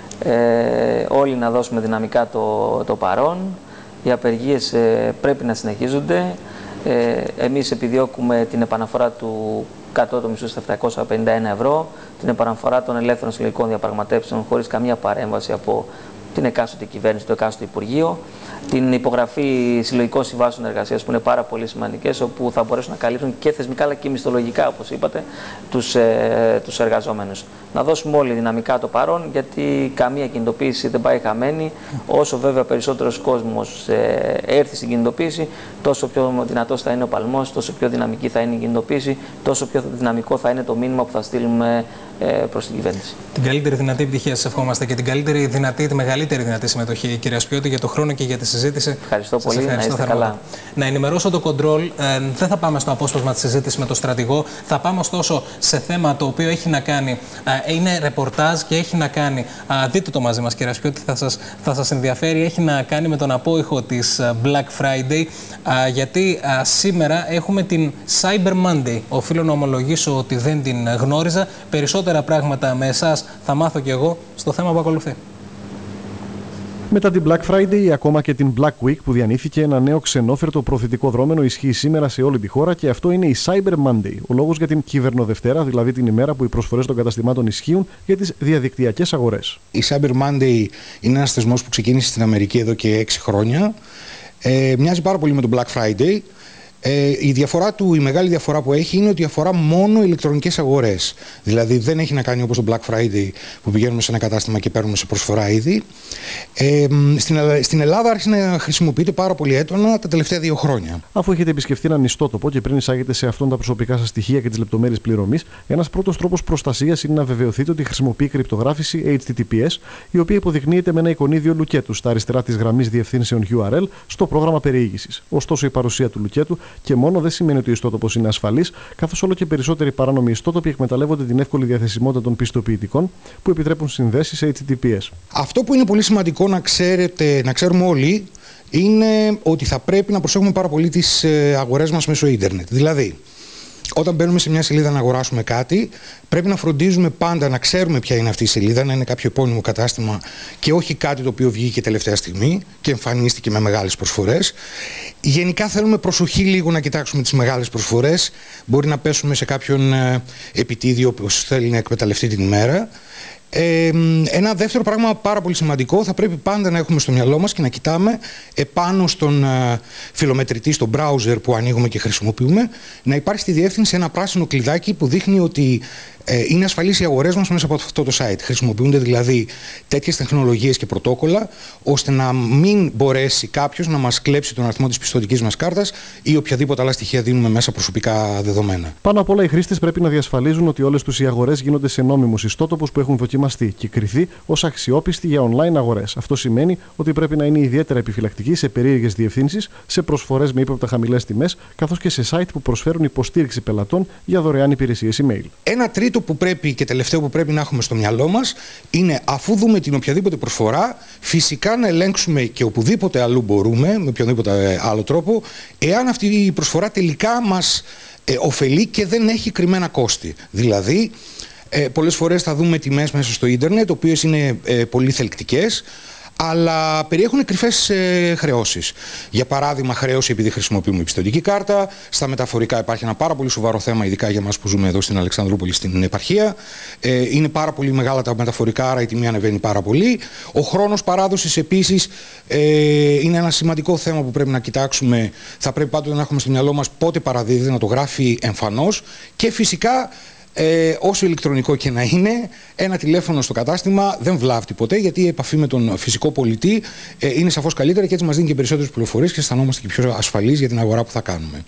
Ε, όλοι να δώσουμε δυναμικά το, το παρόν. Οι απεργίες ε, πρέπει να συνεχίζονται. Ε, εμείς επιδιώκουμε την επαναφορά του κατώτατου μισθού στα επτακόσια πενήντα ένα ευρώ, την επαναφορά των ελεύθερων συλλογικών διαπραγματεύσεων χωρίς καμία παρέμβαση από την εκάστοτε κυβέρνηση, το εκάστοτε Υπουργείο, την υπογραφή συλλογικών συμβάσεων εργασίας που είναι πάρα πολύ σημαντικές, όπου θα μπορέσουν να καλύψουν και θεσμικά αλλά και μισθολογικά, όπως είπατε, τους, ε, τους εργαζόμενους. Να δώσουμε όλοι δυναμικά το παρόν, γιατί καμία κινητοποίηση δεν πάει χαμένη. Όσο βέβαια περισσότερος κόσμος ε, έρθει στην κινητοποίηση, τόσο πιο δυνατός θα είναι ο παλμός, τόσο πιο δυναμική θα είναι η κινητοποίηση, τόσο πιο δυναμικό θα είναι το μήνυμα που θα στείλουμε ε, προς την κυβέρνηση. Την καλύτερη δυνατή επιτυχία σας ευχόμαστε και την καλύτερη δυνατή, τη μεγαλύτερη δυνατή συμμετοχή, κυρία Ασπιώτη, για το χρόνο και για τη συζήτηση. Ευχαριστώ πολύ. Ευχαριστώ, να είστε καλά. Να ενημερώσω το κοντρόλ. Ε, δεν θα πάμε στο απόσπασμα της συζήτησης με τον στρατηγό. Θα πάμε ωστόσο σε θέμα το οποίο έχει να κάνει, ε, είναι ρεπορτάζ και έχει να κάνει, ε, δείτε το μαζί μας, κυρία Ασπιώτη, θα σας, θα σας ενδιαφέρει, έχει να κάνει με τον απόϊχο της Black Friday, ε, γιατί ε, σήμερα έχουμε την Cyber Monday. Οφείλω να ομολογήσω ότι δεν την γνώριζα. Περισσότερα πράγματα με εσάς θα μάθω κι εγώ στο θέμα που ακολουθεί. Μετά την Black Friday, ακόμα και την Black Week που διανύθηκε, ένα νέο ξενόφερτο προθετικό δρόμενο ισχύει σήμερα σε όλη τη χώρα και αυτό είναι η Cyber Monday. Ο λόγος για την Κυβερνοδευτέρα, δηλαδή την ημέρα που οι προσφορές των καταστημάτων ισχύουν για τις διαδικτυακές αγορές. Η Cyber Monday είναι ένας θεσμός που ξεκίνησε στην Αμερική εδώ και έξι χρόνια. Ε, μοιάζει πάρα πολύ με τον Black Friday. Ε, η διαφορά του, η μεγάλη διαφορά που έχει είναι ότι αφορά μόνο ηλεκτρονικές αγορές. Δηλαδή δεν έχει να κάνει όπως το Black Friday που πηγαίνουμε σε ένα κατάστημα και παίρνουμε σε προσφορά ήδη. Ε, στην, στην Ελλάδα άρχισε να χρησιμοποιείται πάρα πολύ έντονα τα τελευταία δύο χρόνια. Αφού έχετε επισκεφτεί έναν ιστότοπο και πριν εισάγετε σε αυτόν τα προσωπικά σας στοιχεία και τις λεπτομέρειες πληρωμής, ένας πρώτος τρόπος προστασίας είναι να βεβαιωθείτε ότι χρησιμοποιεί κρυπτογράφηση έιτς τι τι πι ες, η οποία υποδεικνύεται με ένα εικονίδιο λουκέτου στα αριστερά της γραμμής διευθύνσεων γιου αρ ελ στο πρόγραμμα περιήγησης. Ωστόσο, η παρουσία του λουκέτου και μόνο δεν σημαίνει ότι ο ιστότοπος είναι ασφαλής, καθώς όλο και περισσότεροι παράνομοι ιστότοποι εκμεταλλεύονται την εύκολη διαθεσιμότητα των πιστοποιητικών που επιτρέπουν συνδέσεις έιτς τι τι πι ες. Αυτό που είναι πολύ σημαντικό να, ξέρετε, να ξέρουμε όλοι είναι ότι θα πρέπει να προσέχουμε πάρα πολύ τις αγορές μας μέσω ίντερνετ. Δηλαδή, όταν μπαίνουμε σε μια σελίδα να αγοράσουμε κάτι, πρέπει να φροντίζουμε πάντα να ξέρουμε ποια είναι αυτή η σελίδα, να είναι κάποιο επώνυμο κατάστημα και όχι κάτι το οποίο βγήκε τελευταία στιγμή και εμφανίστηκε με μεγάλες προσφορές. Γενικά θέλουμε προσοχή λίγο να κοιτάξουμε τις μεγάλες προσφορές. Μπορεί να πέσουμε σε κάποιον ε, επιτίδιο που θέλει να εκμεταλλευτεί την ημέρα. Ε, ένα δεύτερο πράγμα πάρα πολύ σημαντικό, θα πρέπει πάντα να έχουμε στο μυαλό μας και να κοιτάμε επάνω στον uh, φιλομετρητή, στον browser που ανοίγουμε και χρησιμοποιούμε, να υπάρχει στη διεύθυνση ένα πράσινο κλειδάκι που δείχνει ότι ε, είναι ασφαλείς οι αγορές μας μέσα από αυτό το site. Χρησιμοποιούνται δηλαδή τέτοιες τεχνολογίες και πρωτόκολλα, ώστε να μην μπορέσει κάποιος να μας κλέψει τον αριθμό της πιστωτικής μας κάρτας ή οποιαδήποτε άλλα στοιχεία δίνουμε μέσα προσωπικά δεδομένα. Πάνω απ' όλα, οι χρήστες πρέπει να διασφαλίζουν ότι όλες τους οι αγορές γίνονται σε νόμιμους ιστότοπους που έχουν δοκιμαστεί και κριθεί ως αξιόπιστοι για online αγορές. Αυτό σημαίνει ότι πρέπει να είναι ιδιαίτερα επιφυλακτικοί σε περίεργες διευθύνσεις, σε προσφορές με ύποπτα χαμηλές τιμές, καθώς και σε site που προσφέρουν υποστήριξη πελατών για δωρεάν υπηρεσίες email. Ένα τρίτο που πρέπει και τελευταίο που πρέπει να έχουμε στο μυαλό μας είναι, αφού δούμε την οποιαδήποτε προσφορά, φυσικά να ελέγξουμε και οπουδήποτε αλλού μπορούμε, με οποιοδήποτε άλλο τρόπο, εάν αυτή η προσφορά τελικά μας ε, ωφελεί και δεν έχει κρυμμένα κόστη. Δηλαδή, ε, πολλές φορές θα δούμε τιμές μέσα στο ίντερνετ, οποίες είναι ε, πολύ θελκτικές, αλλά περιέχουν κρυφές ε, χρεώσεις. Για παράδειγμα, χρέωση επειδή χρησιμοποιούμε πιστωτική κάρτα. Στα μεταφορικά υπάρχει ένα πάρα πολύ σοβαρό θέμα, ειδικά για εμάς που ζούμε εδώ στην Αλεξανδρούπολη, στην επαρχία. Ε, είναι πάρα πολύ μεγάλα τα μεταφορικά, άρα η τιμή ανεβαίνει πάρα πολύ. Ο χρόνος παράδοσης επίσης ε, είναι ένα σημαντικό θέμα που πρέπει να κοιτάξουμε. Θα πρέπει πάντοτε να έχουμε στο μυαλό μας πότε παραδίδεται, να το γράφει εμφανώς και φυσικά. Ε, όσο ηλεκτρονικό και να είναι, ένα τηλέφωνο στο κατάστημα δεν βλάπτει ποτέ, γιατί η επαφή με τον φυσικό πολιτή ε, είναι σαφώς καλύτερα και έτσι μας δίνει και περισσότερες πληροφορίες και αισθανόμαστε και πιο ασφαλείς για την αγορά που θα κάνουμε.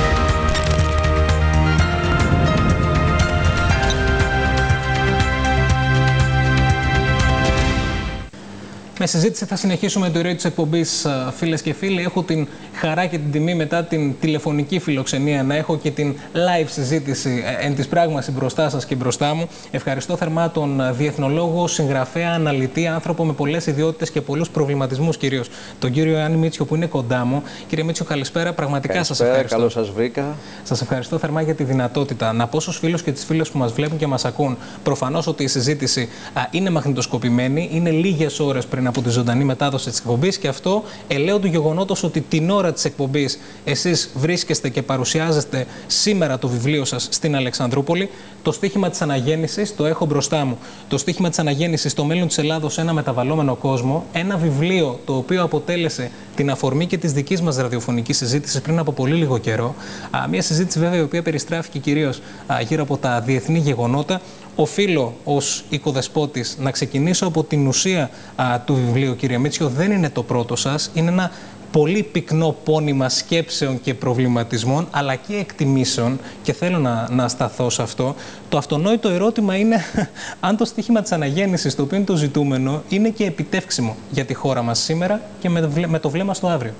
Με συζήτηση θα συνεχίσουμε το ηρωή της εκπομπής, φίλες και φίλοι. Έχω την χαρά και την τιμή μετά την τηλεφωνική φιλοξενία να έχω και την live συζήτηση εν της πράγμαση μπροστά σας και μπροστά μου. Ευχαριστώ θερμά τον διεθνολόγο, συγγραφέα, αναλυτή, άνθρωπο με πολλές ιδιότητες και πολλούς προβληματισμούς κυρίως, τον κύριο Ιωάννη Μίτσιο που είναι κοντά μου. Κύριε Μίτσιο, καλησπέρα. Πραγματικά καλησπέρα, σας ευχαριστώ. Καλώς σας βρήκα. Σας ευχαριστώ θερμά για τη δυνατότητα να πω στους φίλους και τις φίλες που μας βλέπουν και μας ακούν προφανώς ότι η συζήτηση α, είναι μαγνητοσκοπημένη, είναι λίγες ώρες πριν από τη ζωντανή μετάδοση της εκπομπής και αυτό ελέω του γεγονότος ότι την ώρα της εκπομπής εσείς βρίσκεστε και παρουσιάζεστε σήμερα το βιβλίο σας στην Αλεξανδρούπολη. Το στίχημα της αναγέννησης το έχω μπροστά μου. Το στίχημα της αναγέννησης, το μέλλον της Ελλάδος σε ένα μεταβαλλόμενο κόσμο. Ένα βιβλίο το οποίο αποτέλεσε την αφορμή και της δικής μας ραδιοφωνικής συζήτησης πριν από πολύ λίγο καιρό. Μια συζήτηση βέβαια η οποία περιστράφηκε κυρίως γύρω από τα διεθνή γεγονότα. Οφείλω ως οικοδεσπότης να ξεκινήσω από την ουσία α, του βιβλίου, κύριε Μίτσιο. Δεν είναι το πρώτο σας. Είναι ένα πολύ πυκνό πόνημα σκέψεων και προβληματισμών, αλλά και εκτιμήσεων, και θέλω να, να σταθώ σε αυτό. Το αυτονόητο ερώτημα είναι αν το στίχημα της αναγέννησης, το οποίο είναι το ζητούμενο, είναι και επιτεύξιμο για τη χώρα μας σήμερα και με, με το βλέμμα στο αύριο.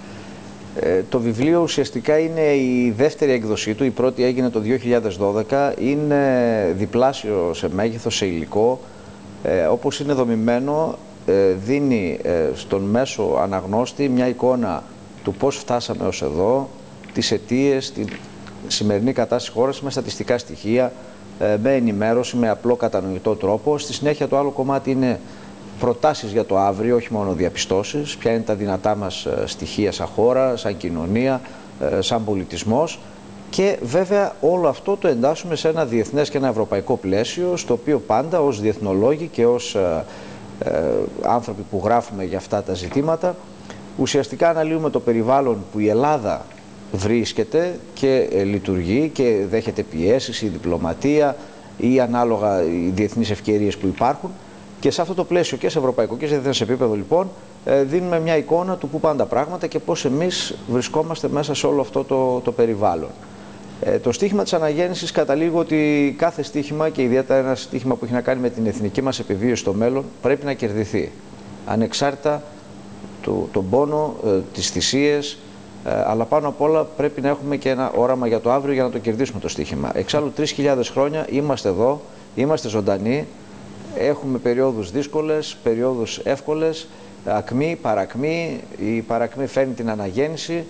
Ε, το βιβλίο ουσιαστικά είναι η δεύτερη έκδοσή του, η πρώτη έγινε το δύο χιλιάδες δώδεκα, είναι διπλάσιο σε μέγεθος, σε υλικό, ε, όπως είναι δομημένο, ε, δίνει ε, στον μέσο αναγνώστη μια εικόνα του πώς φτάσαμε ως εδώ, τις αιτίες, τη σημερινή κατάσταση χώρας με στατιστικά στοιχεία, ε, με ενημέρωση, με απλό κατανοητό τρόπο. Στη συνέχεια το άλλο κομμάτι είναι προτάσεις για το αύριο, όχι μόνο διαπιστώσεις, ποια είναι τα δυνατά μας στοιχεία σαν χώρα, σαν κοινωνία, σαν πολιτισμός και βέβαια όλο αυτό το εντάσσουμε σε ένα διεθνές και ένα ευρωπαϊκό πλαίσιο, στο οποίο πάντα ως διεθνολόγοι και ως ε, ε, άνθρωποι που γράφουμε για αυτά τα ζητήματα ουσιαστικά αναλύουμε το περιβάλλον που η Ελλάδα βρίσκεται και ε, λειτουργεί και δέχεται πιέσεις, η διπλωματία ή ανάλογα οι διεθνείς ευκαιρίες που υπάρχουν. Και σε αυτό το πλαίσιο και σε ευρωπαϊκό και σε διεθνές επίπεδο, λοιπόν, δίνουμε μια εικόνα του πού πάνε τα πράγματα και πώς εμείς βρισκόμαστε μέσα σε όλο αυτό το, το περιβάλλον. Ε, το στίχημα της αναγέννησης καταλήγω ότι κάθε στίχημα και ιδιαίτερα ένα στίχημα που έχει να κάνει με την εθνική μας επιβίωση στο μέλλον πρέπει να κερδιθεί. Ανεξάρτητα το, τον πόνο, ε, τις θυσίες, ε, αλλά πάνω απ' όλα πρέπει να έχουμε και ένα όραμα για το αύριο για να το κερδίσουμε το στίχημα. Εξάλλου τρεις χιλιάδες χρόνια είμαστε εδώ, είμαστε ζωντανοί. Έχουμε περιόδους δύσκολες, περιόδους εύκολες, ακμή, παρακμή. Η παρακμή φέρνει την αναγέννηση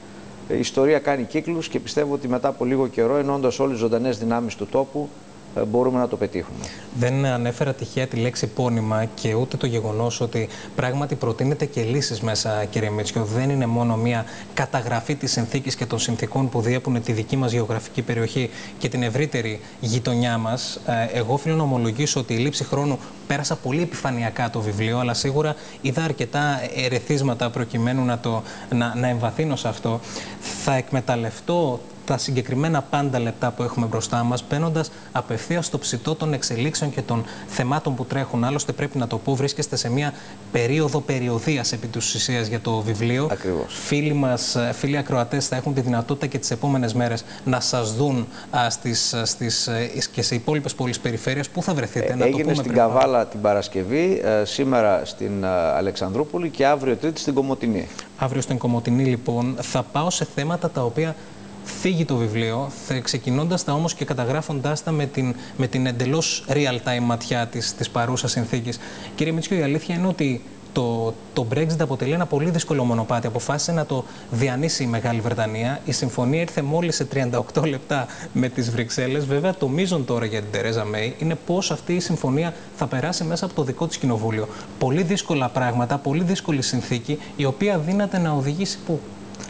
Η ιστορία κάνει κύκλους και πιστεύω ότι μετά από λίγο καιρό, ενώντας όλες τις ζωντανές δυνάμεις του τόπου, μπορούμε να το πετύχουμε. Δεν ανέφερα τυχαία τη λέξη πόνημα και ούτε το γεγονός ότι πράγματι προτείνεται και λύσεις μέσα, κύριε Μίτσιο. Δεν είναι μόνο μια καταγραφή της συνθήκης και των συνθήκων που διέπουν τη δική μας γεωγραφική περιοχή και την ευρύτερη γειτονιά μας. Εγώ οφείλω να ομολογήσω ότι η λήψη χρόνου πέρασα πολύ επιφανειακά το βιβλίο, αλλά σίγουρα είδα αρκετά ερεθίσματα προκειμένου να, το, να, να εμβαθύνω σε αυτό. Θα εκμεταλλευτώ τα συγκεκριμένα πάντα λεπτά που έχουμε μπροστά μας, μπαίνοντας απευθείας στο ψητό των εξελίξεων και των θεμάτων που τρέχουν. Άλλωστε, πρέπει να το πω, βρίσκεστε σε μια περίοδο περιοδίας επί της ουσίας για το βιβλίο. Ακριβώς. Φίλοι μας, φίλοι ακροατές, θα έχουν τη δυνατότητα και τις επόμενες μέρες να σας δουν α, στις, στις, και σε υπόλοιπες πόλεις περιφέρειας. Πού θα βρεθείτε, ε, να έγινε το πούμε στην πριν. Καβάλα την Παρασκευή, ε, σήμερα στην ε, Αλεξανδρούπολη και αύριο Τρίτη στην Κομοτηνή. Αύριο στην Κομοτηνή, λοιπόν, θα πάω σε θέματα τα οποία φύγει το βιβλίο, ξεκινώντας τα όμως και καταγράφοντάς τα με την, με την εντελώς real-time ματιά της, της παρούσας συνθήκης. Κύριε Μίτσιο, η αλήθεια είναι ότι το, το Brexit αποτελεί ένα πολύ δύσκολο μονοπάτι. Αποφάσισε να το διανύσει η Μεγάλη Βρετανία. Η συμφωνία ήρθε μόλις σε τριάντα οκτώ λεπτά με τις Βρυξέλλες. Βέβαια, το μείζον τώρα για την Τερέζα Μέη είναι πώς αυτή η συμφωνία θα περάσει μέσα από το δικό της κοινοβούλιο. Πολύ δύσκολα πράγματα, πολύ δύσκολη συνθήκη, η οποία δύναται να οδηγήσει πού.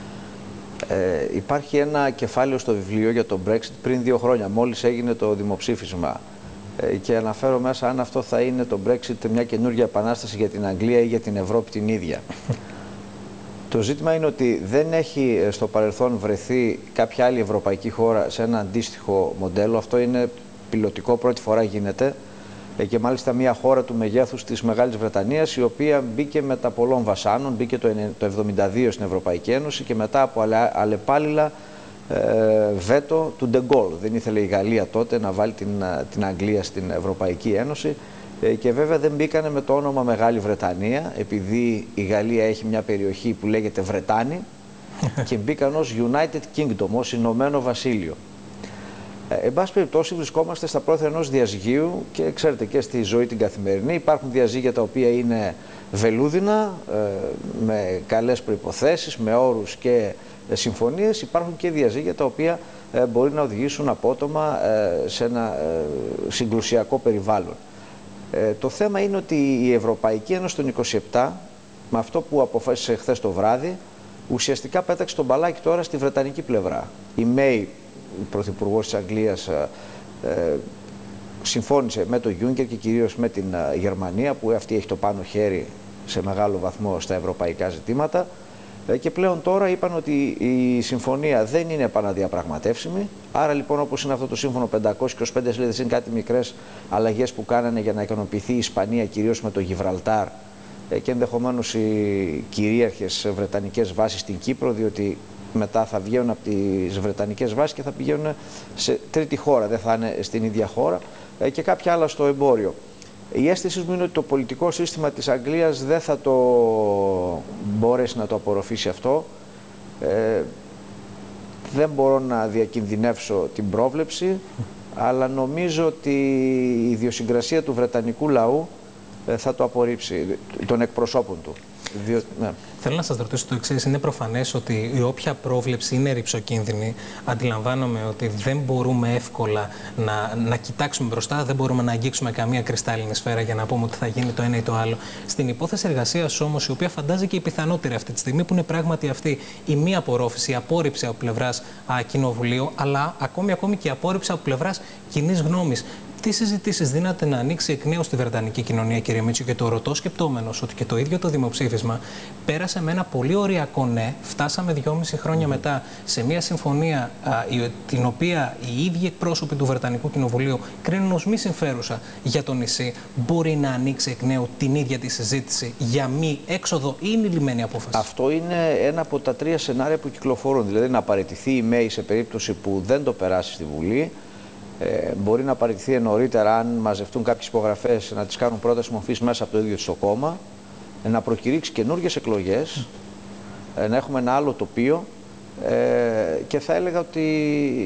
Ε, υπάρχει ένα κεφάλαιο στο βιβλίο για το Brexit πριν δύο χρόνια, μόλις έγινε το δημοψήφισμα. Ε, και αναφέρω μέσα αν αυτό θα είναι το Brexit μια καινούργια επανάσταση για την Αγγλία ή για την Ευρώπη την ίδια. Το ζήτημα είναι ότι δεν έχει στο παρελθόν βρεθεί κάποια άλλη ευρωπαϊκή χώρα σε ένα αντίστοιχο μοντέλο. Αυτό είναι πιλωτικό, πρώτη φορά γίνεται. Και μάλιστα μια χώρα του μεγέθους της Μεγάλης Βρετανίας, η οποία μπήκε μετά πολλών βασάνων, μπήκε το εβδομήντα δύο στην Ευρωπαϊκή Ένωση και μετά από αλλεπάλληλα ε, βέτο του Ντε Γκόλ. Δεν ήθελε η Γαλλία τότε να βάλει την, την Αγγλία στην Ευρωπαϊκή Ένωση ε, και βέβαια δεν μπήκανε με το όνομα Μεγάλη Βρετανία, επειδή η Γαλλία έχει μια περιοχή που λέγεται Βρετάνη και μπήκαν ως United Kingdom, ως Ηνωμένο Βασίλειο. Ε, εν πάση περιπτώσει, βρισκόμαστε στα πρόθυρα ενός διαζυγίου και ξέρετε και στη ζωή την καθημερινή υπάρχουν διαζύγια τα οποία είναι βελούδινα, ε, με καλές προϋποθέσεις, με όρους και ε, συμφωνίες. Υπάρχουν και διαζύγια τα οποία ε, μπορεί να οδηγήσουν απότομα ε, σε ένα ε, συγκρουσιακό περιβάλλον. Ε, το θέμα είναι ότι η Ευρωπαϊκή Ένωση των είκοσι επτά, με αυτό που αποφάσισε χθες το βράδυ, ουσιαστικά πέταξε τον μπαλάκι τώρα στη βρετανική πλευρά. Η Μέη, ο Πρωθυπουργός της Αγγλίας, ε, ε, συμφώνησε με τον Γιούνκερ και κυρίως με την ε, Γερμανία, που αυτή έχει το πάνω χέρι σε μεγάλο βαθμό στα ευρωπαϊκά ζητήματα, ε, και πλέον τώρα είπαν ότι η συμφωνία δεν είναι επαναδιαπραγματεύσιμη. Άρα λοιπόν, όπως είναι αυτό το σύμφωνο πεντακόσιες είκοσι πέντε σελίδες, είναι κάτι μικρές αλλαγές που κάνανε για να ικανοποιηθεί η Ισπανία, κυρίως με το Γιβραλτάρ ε, και ενδεχομένως οι κυρίαρχες βρετανικές βάσεις στην Κύπρο, διότι μετά θα βγαίνουν από τις βρετανικές βάσεις και θα πηγαίνουν σε τρίτη χώρα, δεν θα είναι στην ίδια χώρα, και κάποια άλλα στο εμπόριο. Η αίσθηση μου είναι ότι το πολιτικό σύστημα της Αγγλίας δεν θα το μπορέσει να το απορροφήσει αυτό. Ε, δεν μπορώ να διακινδυνεύσω την πρόβλεψη, αλλά νομίζω ότι η ιδιοσυγκρασία του βρετανικού λαού θα το απορρίψει, των εκπροσώπων του. Διό... Ναι. Θέλω να σας ρωτήσω το εξής. Είναι προφανές ότι η όποια πρόβλεψη είναι ρυψοκίνδυνη. Αντιλαμβάνομαι ότι δεν μπορούμε εύκολα να, να κοιτάξουμε μπροστά, δεν μπορούμε να αγγίξουμε καμία κρυστάλλινη σφαίρα για να πούμε ότι θα γίνει το ένα ή το άλλο. Στην υπόθεση εργασίας όμως, η οποία φαντάζει και η πιθανότερη αυτή τη στιγμή, που είναι πράγματι αυτή η μη απορρόφηση, η απόρριψη από πλευράς κοινοβουλίου, αλλά ακόμη, ακόμη και η απόρριψη από πλευράς κοινής γνώμης. Τι συζητήσεις δύναται να ανοίξει εκ νέου στη βρετανική κοινωνία, κύριε Μίτσιο, και το ρωτώ σκεπτόμενος ότι και το ίδιο το δημοψήφισμα πέρασε με ένα πολύ οριακό ναι. Φτάσαμε δυόμιση χρόνια mm. μετά σε μια συμφωνία α, η, την οποία οι ίδιοι εκπρόσωποι του Βρετανικού Κοινοβουλίου κρίνουν ως μη συμφέρουσα για το νησί. Μπορεί να ανοίξει εκ νέου την ίδια τη συζήτηση για μη έξοδο ή είναι λυμμένη απόφαση? Αυτό είναι ένα από τα τρία σενάρια που κυκλοφορούν. Δηλαδή να παραιτηθεί η Μέη σε περίπτωση που δεν το περάσει στη Βουλή. Ε, μπορεί να παραιτηθεί νωρίτερα αν μαζευτούν κάποιες υπογραφές, να τις κάνουν πρόταση μορφής μέσα από το ίδιο το κόμμα, ε, να προκηρύξει καινούργιες εκλογές, ε, να έχουμε ένα άλλο τοπίο, ε, και θα έλεγα ότι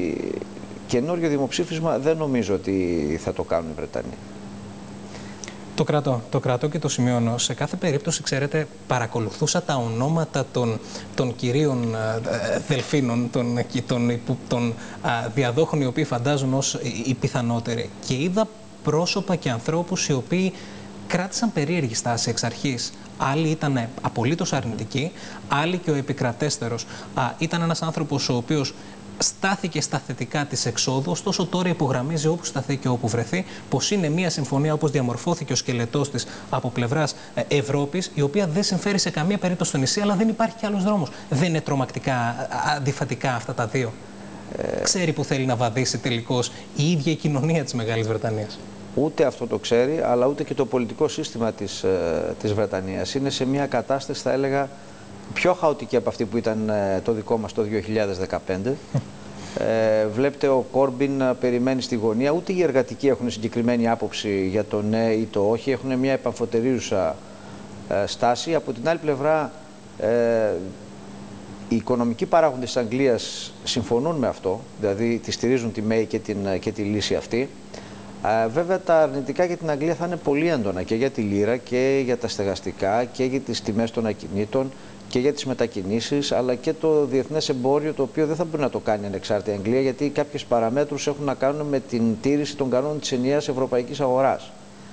καινούργιο δημοψήφισμα δεν νομίζω ότι θα το κάνουν οι Βρετανοί. Το κρατώ, το κρατώ και το σημειώνω. Σε κάθε περίπτωση, ξέρετε, παρακολουθούσα τα ονόματα των, των κυρίων α, δελφίνων, των, των, των α, διαδόχων οι οποίοι φαντάζουν ως οι πιθανότεροι. Και είδα πρόσωπα και ανθρώπους οι οποίοι κράτησαν περίεργη στάση εξ αρχής. Άλλοι ήταν απολύτως αρνητικοί, άλλοι και ο επικρατέστερος. Α, ήταν ένας άνθρωπος ο οποίος στάθηκε στα θετικά της εξόδου, ωστόσο τώρα υπογραμμίζει όπου σταθεί και όπου βρεθεί πως είναι μια συμφωνία όπως διαμορφώθηκε ο σκελετός της από πλευράς Ευρώπης, η οποία δεν συμφέρει σε καμία περίπτωση στο νησί, αλλά δεν υπάρχει κι άλλος δρόμος. Δεν είναι τρομακτικά αντιφατικά αυτά τα δύο? Ε... Ξέρει που θέλει να βαδίσει τελικώς η ίδια η κοινωνία της Μεγάλης Βρετανίας? Ούτε αυτό το ξέρει, αλλά ούτε και το πολιτικό σύστημα της, ε, της Βρετανίας. Είναι σε μια κατάσταση, θα έλεγα, πιο χαοτική από αυτή που ήταν ε, το δικό μας το δύο χιλιάδες δεκαπέντε. Ε, βλέπετε ο Κόρμπιν περιμένει στη γωνία. Ούτε οι εργατικοί έχουν συγκεκριμένη άποψη για το ναι ή το όχι. Έχουν μια επαμφωτερίζουσα ε, στάση. Από την άλλη πλευρά, ε, οι οικονομικοί παράγοντες της Αγγλίας συμφωνούν με αυτό. Δηλαδή τη στηρίζουν τη Μέη και, την, και τη λύση αυτή. Ε, βέβαια τα αρνητικά για την Αγγλία θα είναι πολύ έντονα και για τη λίρα και για τα στεγαστικά και για τις τιμές των ακινήτων και για τις μετακινήσεις, αλλά και το διεθνές εμπόριο, το οποίο δεν θα μπορεί να το κάνει ανεξάρτητη Αγγλία, γιατί κάποιες παραμέτρους έχουν να κάνουν με την τήρηση των κανόνων της ενιαίας ευρωπαϊκής αγοράς.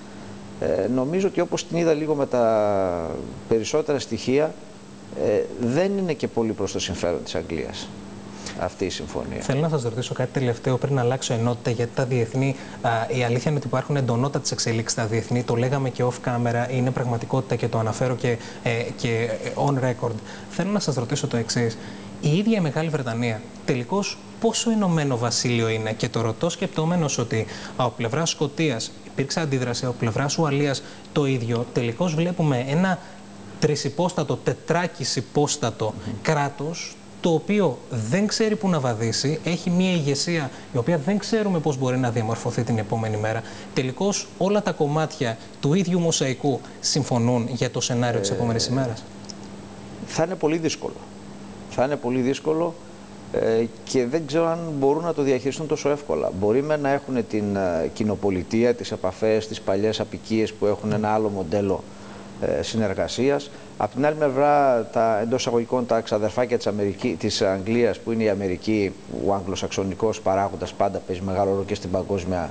Ε, νομίζω ότι όπως την είδα λίγο με τα περισσότερα στοιχεία, ε, δεν είναι και πολύ προς το συμφέρον της Αγγλίας αυτή η συμφωνία. Θέλω να σας ρωτήσω κάτι τελευταίο πριν αλλάξω ενότητα, γιατί τα διεθνή, α, η αλήθεια είναι ότι υπάρχουν εντονότατες εξελίξεις στα διεθνή, το λέγαμε και off camera, είναι πραγματικότητα και το αναφέρω και, ε, και on record. Θέλω να σας ρωτήσω το εξής. Η ίδια η Μεγάλη Βρετανία τελικώς πόσο Ηνωμένο Βασίλειο είναι? Και το ρωτώ σκεπτόμενος ότι από πλευράς Σκωτίας υπήρξε αντίδραση, από πλευράς Ουαλίας το ίδιο. Τελικώς βλέπουμε ένα τρισυπόστατο, τετράκις υπόστατο mm-hmm. κράτος, το οποίο δεν ξέρει που να βαδίσει, έχει μια ηγεσία η οποία δεν ξέρουμε πώς μπορεί να διαμορφωθεί την επόμενη μέρα. Τελικώς όλα τα κομμάτια του ίδιου μοσαϊκού συμφωνούν για το σενάριο ε, της επόμενης ημέρας. Θα είναι πολύ δύσκολο. Θα είναι πολύ δύσκολο ε, και δεν ξέρω αν μπορούν να το διαχειριστούν τόσο εύκολα. Μπορεί με να έχουν την ε, κοινοπολιτεία, τις επαφές, τις παλιές απικίες που έχουν ένα άλλο μοντέλο ε, συνεργασίας. Απ' την άλλη μεριά, τα εντός εισαγωγικών τα ξαδερφάκια της, Αμερική, της Αγγλίας, που είναι η Αμερική, ο αγγλοσαξονικός παράγοντας πάντα παίζει μεγάλο ρόλο και στην παγκόσμια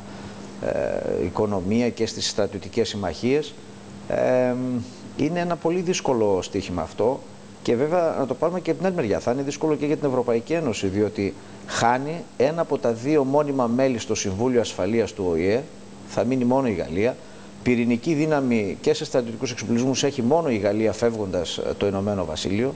ε, οικονομία και στις στρατιωτικές συμμαχίες. Ε, είναι ένα πολύ δύσκολο στοίχημα αυτό. Και βέβαια, να το πάρουμε και από την άλλη μεριά, θα είναι δύσκολο και για την Ευρωπαϊκή Ένωση, διότι χάνει ένα από τα δύο μόνιμα μέλη στο Συμβούλιο Ασφαλείας του Ο Η Ε, θα μείνει μόνο η Γαλλία. Πυρηνική δύναμη και σε στρατιωτικούς εξοπλισμούς έχει μόνο η Γαλλία, φεύγοντας το Ηνωμένο Βασίλειο.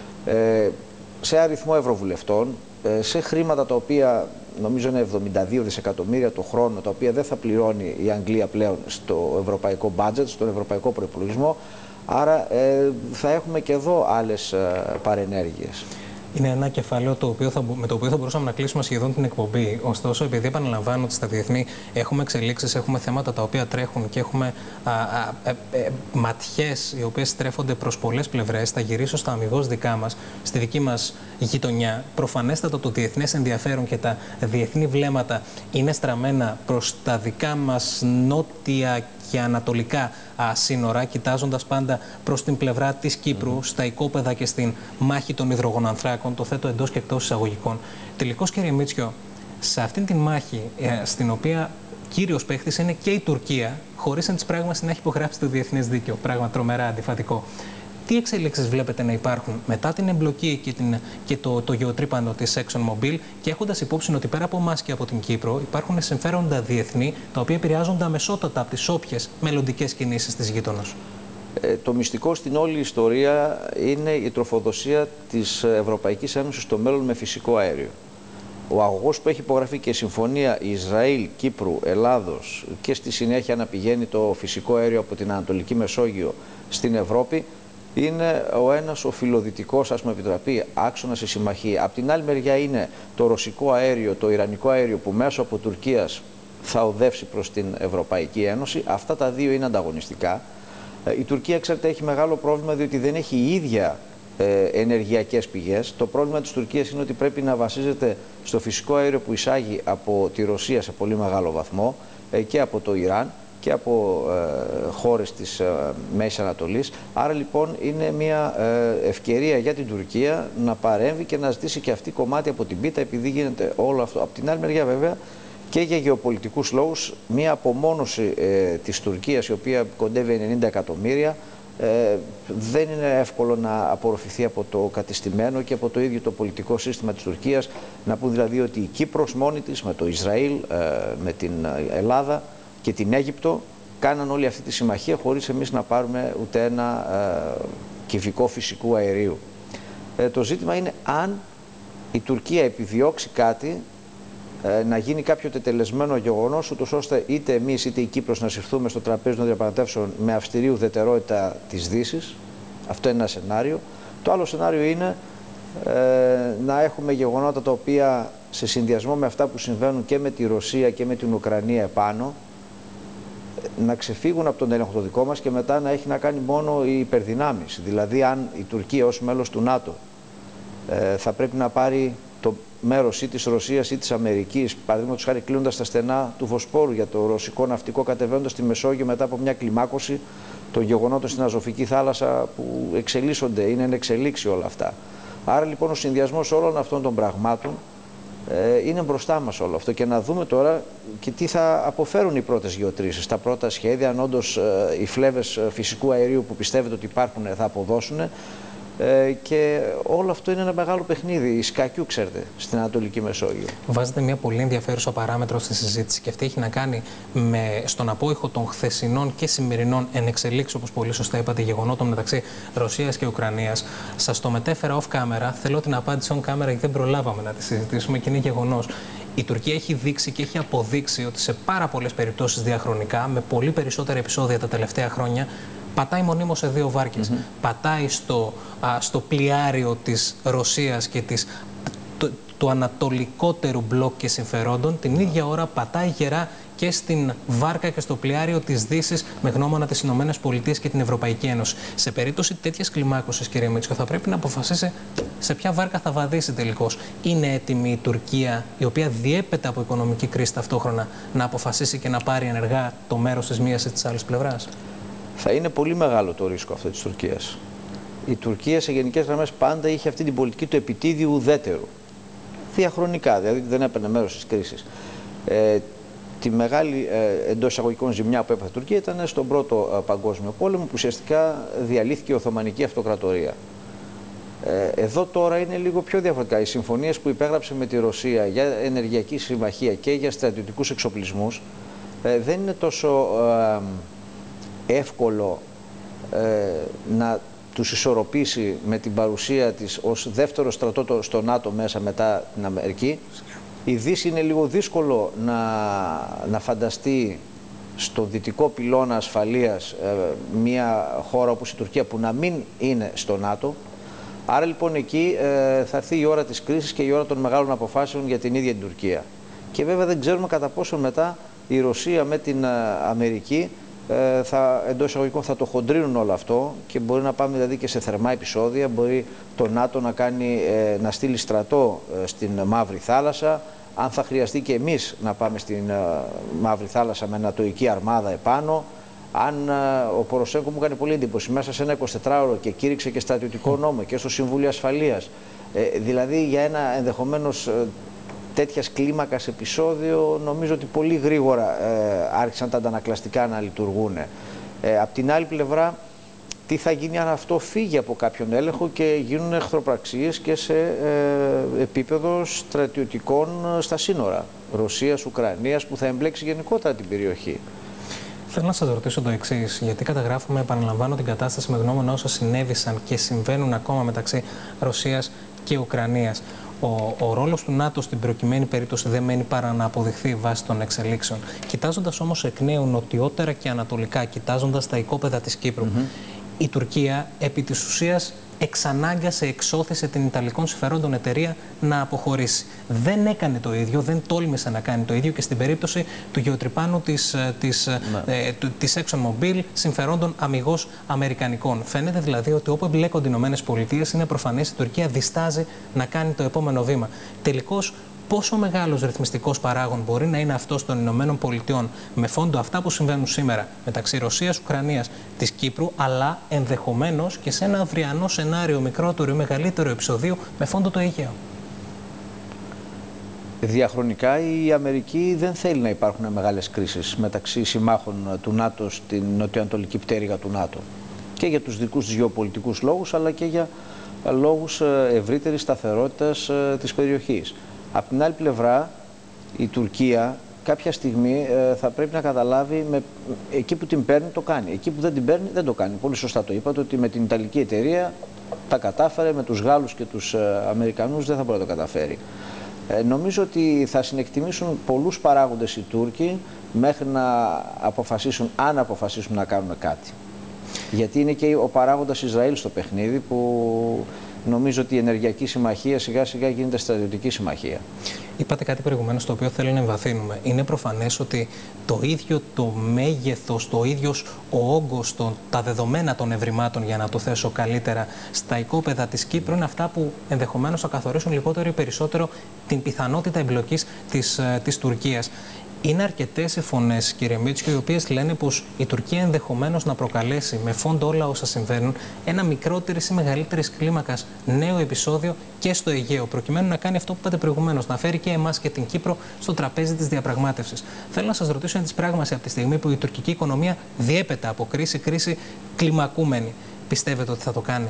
Ε, σε αριθμό ευρωβουλευτών, ε, σε χρήματα τα οποία νομίζω είναι εβδομήντα δύο δισεκατομμύρια το χρόνο, τα οποία δεν θα πληρώνει η Αγγλία πλέον στο ευρωπαϊκό budget, στον ευρωπαϊκό προϋπολογισμό. Άρα ε, θα έχουμε και εδώ άλλες ε, παρενέργειες. Είναι ένα κεφάλαιο το οποίο θα, με το οποίο θα μπορούσαμε να κλείσουμε σχεδόν την εκπομπή. Ωστόσο, επειδή επαναλαμβάνω ότι στα διεθνή έχουμε εξελίξεις, έχουμε θέματα τα οποία τρέχουν και έχουμε α, α, ε, ε, ματιές οι οποίες στρέφονται προς πολλές πλευρές, θα γυρίσω στα αμιγώς δικά μας, στη δική μας γειτονιά. Προφανέστατα το διεθνές ενδιαφέρον και τα διεθνή βλέμματα είναι στραμμένα προς τα δικά μας νότια και ανατολικά α, σύνορα, κοιτάζοντας πάντα προς την πλευρά της Κύπρου, mm. στα οικόπεδα και στην μάχη των υδρογονανθράκων, το θέτω εντός και εκτός εισαγωγικών. Τελικώς, κύριε Μίτσιο, σε αυτήν την μάχη, ε, στην οποία κύριος παίχτης είναι και η Τουρκία, χωρίς εν της πράγματι να έχει υπογράψει το διεθνές δίκαιο, πράγμα τρομερά αντιφατικό. Τι εξελίξεις βλέπετε να υπάρχουν μετά την εμπλοκή και, την, και το, το γεωτρύπανο της ExxonMobil, και έχοντας υπόψη ότι πέρα από εμάς και από την Κύπρο υπάρχουν συμφέροντα διεθνή τα οποία επηρεάζονται αμεσότατα από τις όποιες μελλοντικές κινήσεις της γείτονος? Ε, το μυστικό στην όλη ιστορία είναι η τροφοδοσία της Ευρωπαϊκής Ένωσης στο μέλλον με φυσικό αέριο. Ο αγωγός που έχει υπογραφεί και η συμφωνία Ισραήλ, Κύπρου, Ελλάδος και στη συνέχεια να πηγαίνει το φυσικό αέριο από την Ανατολική Μεσόγειο στην Ευρώπη, είναι ο ένας ο φιλοδυτικός, ας μου επιτραπεί, άξονας η συμμαχία. Απ' την άλλη μεριά είναι το ρωσικό αέριο, το ιρανικό αέριο που μέσω από Τουρκίας θα οδεύσει προς την Ευρωπαϊκή Ένωση. Αυτά τα δύο είναι ανταγωνιστικά. Η Τουρκία, ξέρετε, έχει μεγάλο πρόβλημα διότι δεν έχει η ίδια ε, ενεργειακές πηγές. Το πρόβλημα της Τουρκίας είναι ότι πρέπει να βασίζεται στο φυσικό αέριο που εισάγει από τη Ρωσία σε πολύ μεγάλο βαθμό ε, και από το Ιράν. και από ε, χώρες της ε, Μέσης Ανατολής. Άρα λοιπόν είναι μια ε, ευκαιρία για την Τουρκία να παρέμβει και να ζητήσει και αυτή κομμάτι από την πίτα, επειδή γίνεται όλο αυτό. Από την άλλη μεριά βέβαια και για γεωπολιτικούς λόγους, μια απομόνωση ε, της Τουρκίας, η οποία κοντεύει ενενήντα εκατομμύρια, ε, δεν είναι εύκολο να απορροφηθεί από το κατεστημένο και από το ίδιο το πολιτικό σύστημα της Τουρκίας. Να πούν δηλαδή ότι η Κύπρος μόνη της με το Ισραήλ, ε, με την Ελλάδα και την Αίγυπτο κάναν όλη αυτή τη συμμαχία χωρίς εμείς να πάρουμε ούτε ένα ε, κυβικό φυσικού αερίου. Ε, το ζήτημα είναι αν η Τουρκία επιδιώξει κάτι, ε, να γίνει κάποιο τετελεσμένο γεγονός, ούτως ώστε είτε εμείς είτε η Κύπρος να συρθούμε στο τραπέζι των διαπραγματεύσεων με αυστηρή ουδετερότητα της Δύσης. Αυτό είναι ένα σενάριο. Το άλλο σενάριο είναι ε, να έχουμε γεγονότα τα οποία σε συνδυασμό με αυτά που συμβαίνουν και με τη Ρωσία και με την Ουκρανία επάνω, να ξεφύγουν από τον έλεγχο το δικό μας και μετά να έχει να κάνει μόνο οι υπερδυνάμεις. Δηλαδή αν η Τουρκία ως μέλος του ΝΑΤΟ ε, θα πρέπει να πάρει το μέρος ή της Ρωσίας ή της Αμερικής, παραδείγματος χάρη κλείνοντας τα στενά του Βοσπόρου για το ρωσικό ναυτικό κατεβαίνοντας στη Μεσόγειο μετά από μια κλιμάκωση των γεγονότων στην Αζωφική θάλασσα που εξελίσσονται, είναι εν εξελίξει όλα αυτά. Άρα λοιπόν ο συνδυασμός όλων αυτών των πραγμάτων ε, είναι μπροστά μας όλο αυτό και να δούμε τώρα και τι θα αποφέρουν οι πρώτες γεωτρήσεις, τα πρώτα σχέδια, αν όντως ε, οι φλέβες φυσικού αερίου που πιστεύετε ότι υπάρχουν θα αποδώσουν. Ε, και όλο αυτό είναι ένα μεγάλο παιχνίδι, σκακιού, ξέρετε, στην Ανατολική Μεσόγειο. Βάζετε μια πολύ ενδιαφέρουσα παράμετρο στη συζήτηση και αυτή έχει να κάνει με στον απόϊχο των χθεσινών και σημερινών ενεξελίξεων, όπως πολύ σωστά είπατε, γεγονότων μεταξύ Ρωσίας και Ουκρανίας. Σας το μετέφερα off camera. Θέλω την απάντηση on camera γιατί δεν προλάβαμε να τη συζητήσουμε και είναι γεγονός. Η Τουρκία έχει δείξει και έχει αποδείξει ότι σε πάρα πολλές περιπτώσεις διαχρονικά, με πολύ περισσότερα επεισόδια τα τελευταία χρόνια, πατάει μονίμως σε δύο βάρκες. Mm-hmm. Πατάει στο, α, στο πλοιάριο της Ρωσίας και της, το, του ανατολικότερου μπλοκ και συμφερόντων. Την ίδια ώρα πατάει γερά και στην βάρκα και στο πλοιάριο της Δύσης με γνώμονα τις Ηνωμένες Πολιτείες και την Ευρωπαϊκή Ένωση. Σε περίπτωση τέτοιας κλιμάκωσης, κύριε Μίτσο, θα πρέπει να αποφασίσει σε ποια βάρκα θα βαδίσει τελικώς. Είναι έτοιμη η Τουρκία, η οποία διέπεται από οικονομική κρίση ταυτόχρονα, να αποφασίσει και να πάρει ενεργά το μέρος της μίας ή της άλλης πλευράς? Θα είναι πολύ μεγάλο το ρίσκο αυτό της Τουρκίας. Η Τουρκία σε γενικές γραμμές πάντα είχε αυτή την πολιτική του επιτίδιου ουδέτερου. Διαχρονικά, δηλαδή δεν έπαιρνε μέρος της κρίσης. Ε, τη μεγάλη ε, εντός εισαγωγικών ζημιά που έπαθε η Τουρκία ήταν στον Πρώτο ε, Παγκόσμιο Πόλεμο, που ουσιαστικά διαλύθηκε η Οθωμανική Αυτοκρατορία. Ε, εδώ τώρα είναι λίγο πιο διαφορετικά. Οι συμφωνίες που υπέγραψε με τη Ρωσία για ενεργειακή συμμαχία και για στρατιωτικούς εξοπλισμούς ε, δεν είναι τόσο ε, εύκολο ε, να τους ισορροπήσει με την παρουσία της ως δεύτερο στρατό στο ΝΑΤΟ μέσα μετά την Αμερική. Η Δύση είναι λίγο δύσκολο να, να φανταστεί στο δυτικό πυλώνα ασφαλείας ε, μια χώρα όπως η Τουρκία που να μην είναι στο ΝΑΤΟ. Άρα λοιπόν εκεί ε, θα έρθει η ώρα της κρίσης και η ώρα των μεγάλων αποφάσεων για την ίδια την Τουρκία. Και βέβαια δεν ξέρουμε κατά πόσο μετά η Ρωσία με την ε, Αμερική ε, θα, εντός εισαγωγικών θα το χοντρίνουν όλο αυτό και μπορεί να πάμε δηλαδή και σε θερμά επεισόδια. Μπορεί το ΝΑΤΟ να, κάνει, ε, να στείλει στρατό ε, στην Μαύρη Θάλασσα. Αν θα χρειαστεί και εμείς να πάμε στην ε, Μαύρη Θάλασσα με νατοϊκή αρμάδα επάνω. Αν ο Ποροσέγκο μου κάνει πολύ εντύπωση μέσα σε ένα εικοσιτετράωρο και κήρυξε και στρατιωτικό νόμο και στο Συμβούλιο Ασφαλείας. Ε, δηλαδή για ένα ενδεχομένως ε, τέτοιας κλίμακας επεισόδιο νομίζω ότι πολύ γρήγορα ε, άρχισαν τα αντανακλαστικά να λειτουργούν. Ε, απ' την άλλη πλευρά, τι θα γίνει αν αυτό φύγει από κάποιον έλεγχο και γίνουν εχθροπραξίες και σε ε, επίπεδο στρατιωτικών στα σύνορα Ρωσίας, Ουκρανίας, που θα εμπλέξει γενικότερα την περιοχή. Θέλω να σας ρωτήσω το εξής, γιατί καταγράφουμε, επαναλαμβάνω, την κατάσταση με γνώμονα όσα συνέβησαν και συμβαίνουν ακόμα μεταξύ Ρωσίας και Ουκρανίας. Ο, ο ρόλος του ΝΑΤΟ στην προκειμένη περίπτωση δεν μένει παρά να αποδειχθεί βάσει των εξελίξεων. Κοιτάζοντας όμως εκ νέου νοτιότερα και ανατολικά, κοιτάζοντας τα οικόπεδα της Κύπρου, mm-hmm. η Τουρκία επί της ουσίας εξανάγκασε, εξώθησε την Ιταλικών συμφερόντων εταιρεία να αποχωρήσει. Δεν έκανε το ίδιο, δεν τόλμησε να κάνει το ίδιο και στην περίπτωση του γεωτρυπάνου της, της, ναι. ε, της ExxonMobil συμφερόντων αμιγώς αμερικανικών. Φαίνεται δηλαδή ότι όπου εμπλέκονται οι Ηνωμένες Πολιτείες είναι προφανές η Τουρκία διστάζει να κάνει το επόμενο βήμα. Τελικώς, Πόσο μεγάλος ρυθμιστικός παράγων μπορεί να είναι αυτός των Ηνωμένων Πολιτειών με φόντο αυτά που συμβαίνουν σήμερα μεταξύ Ρωσίας, Ουκρανίας, της Κύπρου, αλλά ενδεχομένως και σε ένα αυριανό σενάριο μικρότερο ή μεγαλύτερο επεισοδίου με φόντο το Αιγαίο? Διαχρονικά η Αμερική δεν θέλει να υπάρχουν μεγάλες κρίσεις μεταξύ συμμάχων του ΝΑΤΟ στην νοτιοανατολική πτέρυγα του ΝΑΤΟ. Και για τους δικούς της γεωπολιτικούς λόγους, αλλά και για λόγους ευρύτερης σταθερότητας της περιοχής. Απ' την άλλη πλευρά, η Τουρκία κάποια στιγμή θα πρέπει να καταλάβει με, εκεί που την παίρνει το κάνει. Εκεί που δεν την παίρνει δεν το κάνει. Πολύ σωστά το είπατε ότι με την Ιταλική εταιρεία τα κατάφερε, με τους Γάλλους και τους Αμερικανούς δεν θα μπορεί να το καταφέρει. Ε, νομίζω ότι θα συνεκτιμήσουν πολλούς παράγοντες οι Τούρκοι μέχρι να αποφασίσουν, αν αποφασίσουν να κάνουν κάτι. Γιατί είναι και ο παράγοντας Ισραήλ στο παιχνίδι που νομίζω ότι η ενεργειακή συμμαχία σιγά σιγά γίνεται στρατιωτική συμμαχία. Είπατε κάτι προηγουμένως το οποίο θέλω να εμβαθύνουμε. Είναι προφανές ότι το ίδιο το μέγεθος, το ίδιος ο όγκος, το, τα δεδομένα των ευρημάτων, για να το θέσω καλύτερα, στα οικόπεδα της Κύπρου είναι αυτά που ενδεχομένως θα καθορίσουν λιγότερο ή περισσότερο την πιθανότητα εμπλοκής της, της Τουρκίας. Είναι αρκετές οι φωνές, κύριε Μίτσιο, οι οποίες λένε πως η Τουρκία ενδεχομένως να προκαλέσει με φόντο όλα όσα συμβαίνουν ένα μικρότερης ή μεγαλύτερης κλίμακας νέο επεισόδιο και στο Αιγαίο, προκειμένου να κάνει αυτό που είπατε προηγουμένως, να φέρει και εμάς και την Κύπρο στο τραπέζι της διαπραγμάτευσης. Θέλω να σας ρωτήσω ένα της πράγμαση από τη στιγμή που η τουρκική οικονομία διέπεται από κρίση, κρίση κλιμακούμενη. Πιστεύετε ότι θα το κάνει?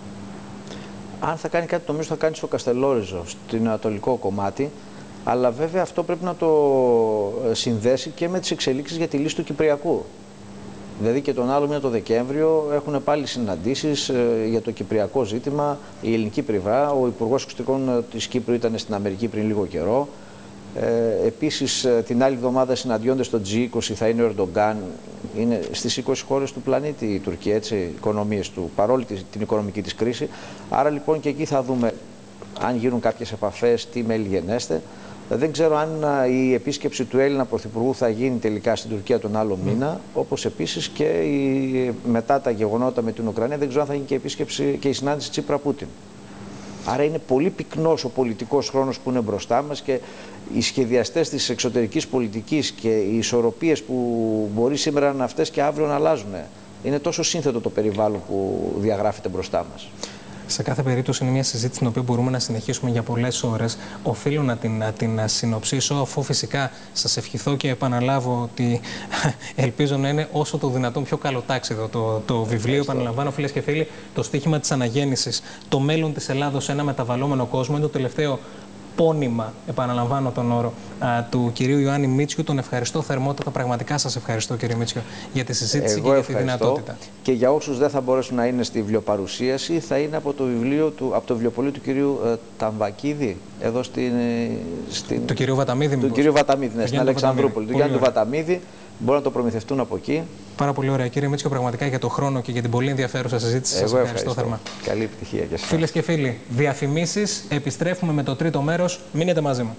Αν θα κάνει κάτι, νομίζω θα κάνει στο Καστελόριζο, στην ανατολικό κομμάτι. Αλλά βέβαια αυτό πρέπει να το συνδέσει και με τις εξελίξεις για τη λύση του Κυπριακού. Δηλαδή και τον άλλο μήνα το Δεκέμβριο έχουν πάλι συναντήσεις για το Κυπριακό ζήτημα, η ελληνική πλευρά. Ο Υπουργός Εξωτερικών της Κύπρου ήταν στην Αμερική πριν λίγο καιρό. Ε, επίσης την άλλη εβδομάδα συναντιόνται στο τζι είκοσι, θα είναι ο Ερντογκάν. Είναι στις είκοσι χώρες του πλανήτη η Τουρκία, έτσι, οικονομίες του, παρόλη την οικονομική της κρίση. Άρα λοιπόν και εκεί θα δούμε αν γίνουν κάποιες επαφές, τι μέλη γενέστε. Δεν ξέρω αν η επίσκεψη του Έλληνα Πρωθυπουργού θα γίνει τελικά στην Τουρκία τον άλλο μήνα, όπως επίσης και η, μετά τα γεγονότα με την Ουκρανία, δεν ξέρω αν θα γίνει και η επίσκεψη και η συνάντηση Τσίπρα-Πούτιν. Άρα είναι πολύ πυκνός ο πολιτικός χρόνος που είναι μπροστά μας και οι σχεδιαστές της εξωτερικής πολιτικής και οι ισορροπίες που μπορεί σήμερα να είναι αυτές και αύριο να αλλάζουν. Είναι τόσο σύνθετο το περιβάλλον που διαγράφεται μπροστά μας. Σε κάθε περίπτωση είναι μια συζήτηση την οποία μπορούμε να συνεχίσουμε για πολλές ώρες. Οφείλω να την, να την συνοψίσω, αφού φυσικά σας ευχηθώ και επαναλάβω ότι ελπίζω να είναι όσο το δυνατόν πιο καλοτάξιδο το, το βιβλίο. Επαναλαμβάνω, φίλες και φίλοι, το στοίχημα της αναγέννησης, το μέλλον της Ελλάδος σε ένα μεταβαλλόμενο κόσμο, είναι το τελευταίο πόνημα, επαναλαμβάνω τον όρο, α, του κυρίου Ιωάννη Μίτσιου. Τον ευχαριστώ θερμότατα. Πραγματικά σας ευχαριστώ, κύριε Μίτσιο, για τη συζήτηση. Εγώ και για τη δυνατότητα. Και για όσους δεν θα μπορέσουν να είναι στη βιβλιοπαρουσίαση, θα είναι από το, βιβλίο του, από το βιβλιοπωλείο του κυρίου ε, Ταμβακίδη, εδώ στην. στην... Του κυρίου Βαταμίδη, Του κυρίου Βαταμίδη, ναι, στην Αλεξανδρούπολη. Του Γιάννη του Βαταμίδη. Μπορούν να το προμηθευτούν από εκεί. Πάρα πολύ ωραία, κύριε Μίτσιο, πραγματικά για τον χρόνο και για την πολύ ενδιαφέρουσα συζήτηση. Σας ευχαριστώ, ευχαριστώ θερμά. Καλή επιτυχία και σας. Φίλες και φίλοι, διαφημίσεις. Επιστρέφουμε με το τρίτο μέρος. Μείνετε μαζί μου.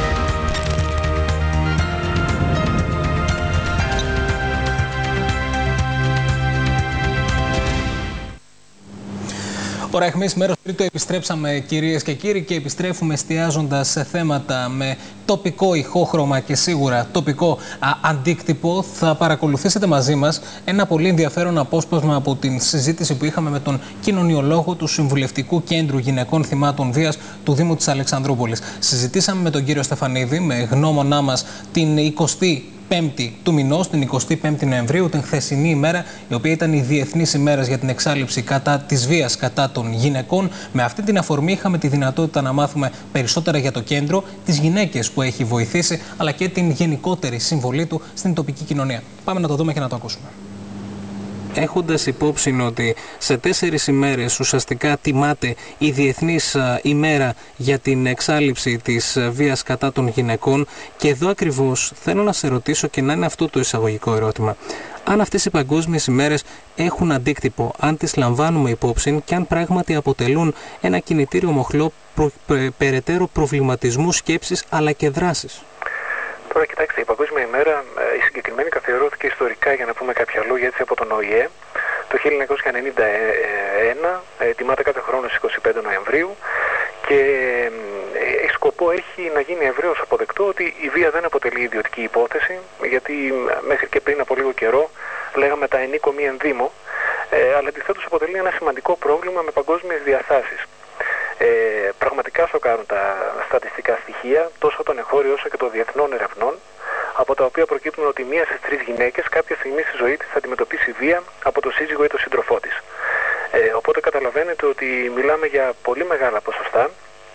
Ώρα αιχμής, μέρος τρίτο, επιστρέψαμε, κυρίες και κύριοι, και επιστρέφουμε εστιάζοντας σε θέματα με τοπικό ηχόχρωμα και σίγουρα τοπικό α, αντίκτυπο. Θα παρακολουθήσετε μαζί μας ένα πολύ ενδιαφέρον απόσπασμα από την συζήτηση που είχαμε με τον κοινωνιολόγο του Συμβουλευτικού Κέντρου Γυναικών Θυμάτων Βίας του Δήμου της Αλεξανδρούπολης. Συζητήσαμε με τον κύριο Στεφανίδη, με γνώμονά μας, την εικοστή πέμπτη του μηνός, την εικοστή πέμπτη Νοεμβρίου, την χθεσινή ημέρα, η οποία ήταν η Διεθνής ημέρα για την εξάλληψη κατά της βίας κατά των γυναικών. Με αυτή την αφορμή είχαμε τη δυνατότητα να μάθουμε περισσότερα για το κέντρο, τις γυναίκες που έχει βοηθήσει, αλλά και την γενικότερη συμβολή του στην τοπική κοινωνία. Πάμε να το δούμε και να το ακούσουμε. Έχοντας υπόψη ότι σε τέσσερις ημέρες ουσιαστικά τιμάται η Διεθνής ημέρα για την εξάλληψη της βίας κατά των γυναικών, και εδώ ακριβώς θέλω να σε ρωτήσω, και να είναι αυτό το εισαγωγικό ερώτημα, αν αυτές οι παγκόσμιες ημέρες έχουν αντίκτυπο, αν τις λαμβάνουμε υπόψη και αν πράγματι αποτελούν ένα κινητήριο μοχλό προ, πε, περαιτέρω προβληματισμού, σκέψης αλλά και δράσης. Τώρα κοιτάξτε, η Παγκόσμια ημέρα, η συγκεκριμένη καθιερώθηκε ιστορικά, για να πούμε κάποια λόγια, έτσι, από τον Ο Η Ε το χίλια εννιακόσια ενενήντα ένα, τιμάται κάθε χρόνο στις εικοστή πέμπτη Νοεμβρίου και έχει σκοπό έχει να γίνει ευρέως αποδεκτό ότι η βία δεν αποτελεί ιδιωτική υπόθεση, γιατί μέχρι και πριν από λίγο καιρό λέγαμε τα ενίκο μη ενδύμω, ε, αλλά αντιθέτως αποτελεί ένα σημαντικό πρόβλημα με παγκόσμιες διαστάσεις. Ε, πραγματικά σοκάρουν τα στατιστικά στοιχεία, τόσο των εγχώριων όσο και των διεθνών ερευνών, από τα οποία προκύπτουν ότι μία στις τρεις γυναίκες κάποια στιγμή στη ζωή της θα αντιμετωπίσει βία από το σύζυγο ή τον σύντροφό της. Ε, οπότε καταλαβαίνετε ότι μιλάμε για πολύ μεγάλα ποσοστά,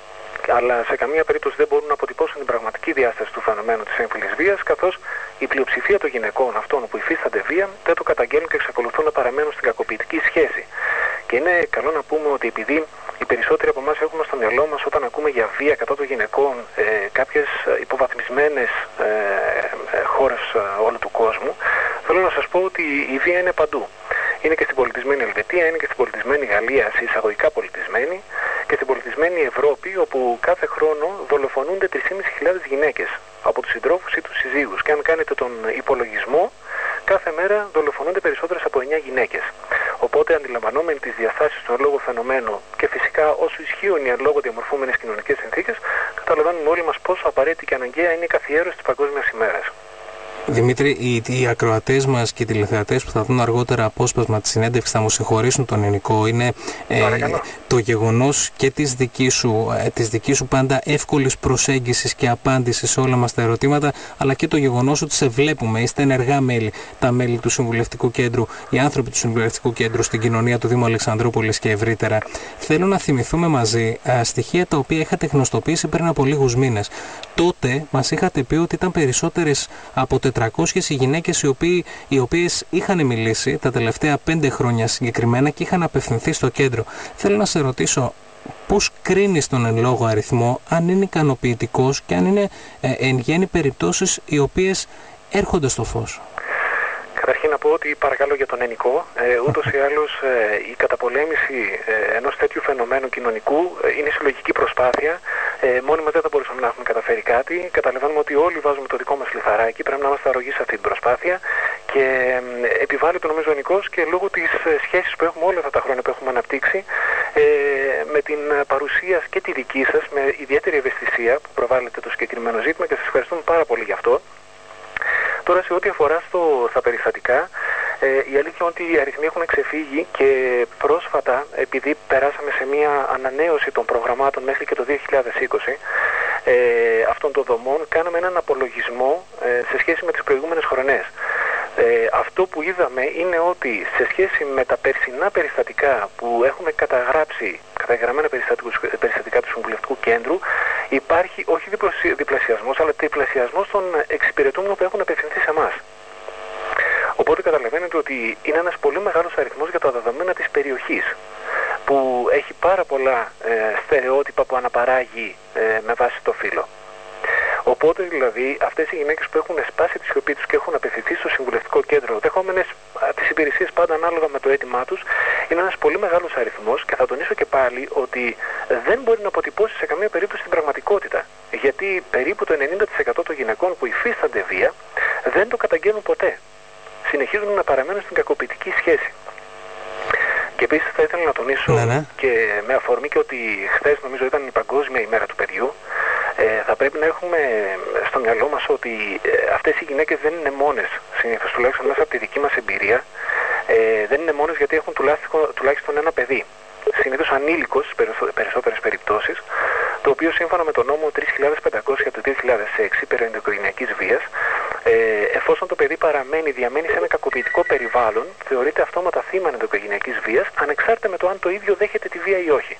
αλλά σε καμία περίπτωση δεν μπορούν να αποτυπώσουν την πραγματική διάσταση του φαινομένου της έμφυλης βίας, καθώς η πλειοψηφία των γυναικών αυτών που υφίστανται βία δεν το καταγγέλνουν και εξακολουθούν να παραμένουν στην κακοποιητική σχέση. Και είναι καλό να πούμε ότι επειδή οι περισσότεροι από εμάς έχουμε στο μυαλό μας όταν ακούμε για βία κατά των γυναικών ε, κάποιες υποβαθμισμένες ε, ε, χώρες ε, όλου του κόσμου, θέλω να σας πω ότι η βία είναι παντού. Είναι και στην πολιτισμένη Ελβετία, είναι και στην πολιτισμένη Γαλλία, εισαγωγικά πολιτισμένη, και στην πολιτισμένη Ευρώπη, όπου κάθε χρόνο δολοφονούνται τρεις χιλιάδες πεντακόσιες γυναίκες από τους συντρόφους ή τους συζύγους. Και αν κάνετε τον υπολογισμό, κάθε μέρα δολοφονούνται περισσότερες από εννιά γυναίκες. Οπότε, αντιλαμβανόμενοι τις διαστάσεις του εν λόγω φαινομένου και φυσικά όσο ισχύουν οι εν λόγω διαμορφούμενες κοινωνικές συνθήκες, καταλαβαίνουμε όλοι μας πόσο απαραίτητη και αναγκαία είναι η καθιέρωση της Παγκόσμιας ημέρας. Δημήτρη, οι, οι ακροατές μας και οι τηλεθεατές που θα δουν αργότερα απόσπασμα της συνέντευξης θα μου συγχωρήσουν τον Ενικό. Είναι ε, το γεγονός και της δικής σου, ε, της δικής σου πάντα εύκολης προσέγγισης και απάντησης σε όλα μας τα ερωτήματα, αλλά και το γεγονός ότι σε βλέπουμε, είστε ενεργά μέλη, τα μέλη του Συμβουλευτικού Κέντρου, οι άνθρωποι του Συμβουλευτικού Κέντρου στην κοινωνία του Δήμου Αλεξανδρούπολης και ευρύτερα. Θέλω να θυμηθούμε μαζί α, στοιχεία τα οποία είχατε γνωστοποιήσει πριν από λίγους μήνες. Τότε μας είχατε πει ότι ήταν περισσότερες από τετρακόσιες οι γυναίκες οι, οποίοι, οι οποίες είχαν μιλήσει τα τελευταία πέντε χρόνια συγκεκριμένα και είχαν απευθυνθεί στο κέντρο. Θέλω να σε ρωτήσω, πώς κρίνεις τον εν λόγω αριθμό, αν είναι ικανοποιητικός και αν είναι ε, εν γέννη περιπτώσεις οι οποίες έρχονται στο φως? Καταρχήν να πω ότι παρακαλώ για τον Ενικό, ε, ούτως ή άλλως ε, η καταπολέμηση ε, ενός τέτοιου φαινομένου κοινωνικού ε, είναι συλλογική προσπάθεια. Ε, μόνοι μας δεν θα μπορούσαμε να έχουμε καταφέρει κάτι. Καταλαβαίνουμε ότι όλοι βάζουμε το δικό μας λιθαράκι, πρέπει να είμαστε αρρωγοί σε αυτή την προσπάθεια και ε, επιβάλλεται νομίζω ο Ενικός και λόγω της ε, σχέσης που έχουμε όλα αυτά τα χρόνια που έχουμε αναπτύξει ε, με την παρουσία και τη δική σας, με ιδιαίτερη ευαισθησία που προβάλλεται το συγκεκριμένο ζήτημα και σας ευχαριστούμε πάρα πολύ γι' αυτό. Τώρα, σε ό,τι αφορά στο, στα περιστατικά, ε, η αλήθεια είναι ότι οι αριθμοί έχουν ξεφύγει και πρόσφατα, επειδή περάσαμε σε μια ανανέωση των προγραμμάτων μέχρι και το δύο χιλιάδες είκοσι ε, αυτών των δομών, κάναμε έναν απολογισμό ε, σε σχέση με τις προηγούμενες χρονιές. Ε, αυτό που είδαμε είναι ότι σε σχέση με τα περσινά περιστατικά που έχουμε καταγράψει, καταγραμμένα περιστατικά του Συμβουλευτικού Κέντρου, υπάρχει όχι διπλασιασμός, αλλά τριπλασιασμός των εξυπηρετούμενων που έχουν απευθυνθεί σε εμάς. Οπότε καταλαβαίνετε ότι είναι ένας πολύ μεγάλος αριθμός για τα δεδομένα της περιοχής, που έχει πάρα πολλά ε, στερεότυπα που αναπαράγει ε, με βάση το φύλο. Οπότε δηλαδή αυτές οι γυναίκες που έχουν σπάσει τη σιωπή τους και έχουν απευθυνθεί στο Συμβουλευτικό Κέντρο, δεχόμενες τις υπηρεσίες πάντα ανάλογα με το αίτημά τους, είναι ένας πολύ μεγάλος αριθμός και θα τονίσω και πάλι ότι δεν μπορεί να αποτυπώσει σε καμία περίπτωση την πραγματικότητα. Γιατί περίπου το ενενήντα τοις εκατό των γυναικών που υφίστανται βία δεν το καταγγέλνουν ποτέ. Συνεχίζουν να παραμένουν στην κακοποιητική σχέση. Και επίσης θα ήθελα να τονίσω ναι, ναι. και με αφορμή και ότι χθες νομίζω ήταν η Παγκόσμια ημέρα του παιδιού, ε, θα πρέπει να έχουμε στο μυαλό μας ότι ε, αυτές οι γυναίκες δεν είναι μόνες, συνήθως τουλάχιστον μέσα από τη δική μας εμπειρία, ε, δεν είναι μόνες γιατί έχουν τουλάχιστον, τουλάχιστον ένα παιδί. Συνήθως ανήλικος στις περισσότερες περιπτώσεις, το οποίο σύμφωνα με τον νόμο τρεις χιλιάδες πεντακόσια του δύο χιλιάδες έξι περί ενδοοικογενειακής βίας, ε, εφόσον το παιδί παραμένει, διαμένει σε ένα κακοποιητικό περιβάλλον, θεωρείται αυτόματα θύμα ενδοοικογενειακής βίας, ανεξάρτητα με το αν το ίδιο δέχεται τη βία ή όχι.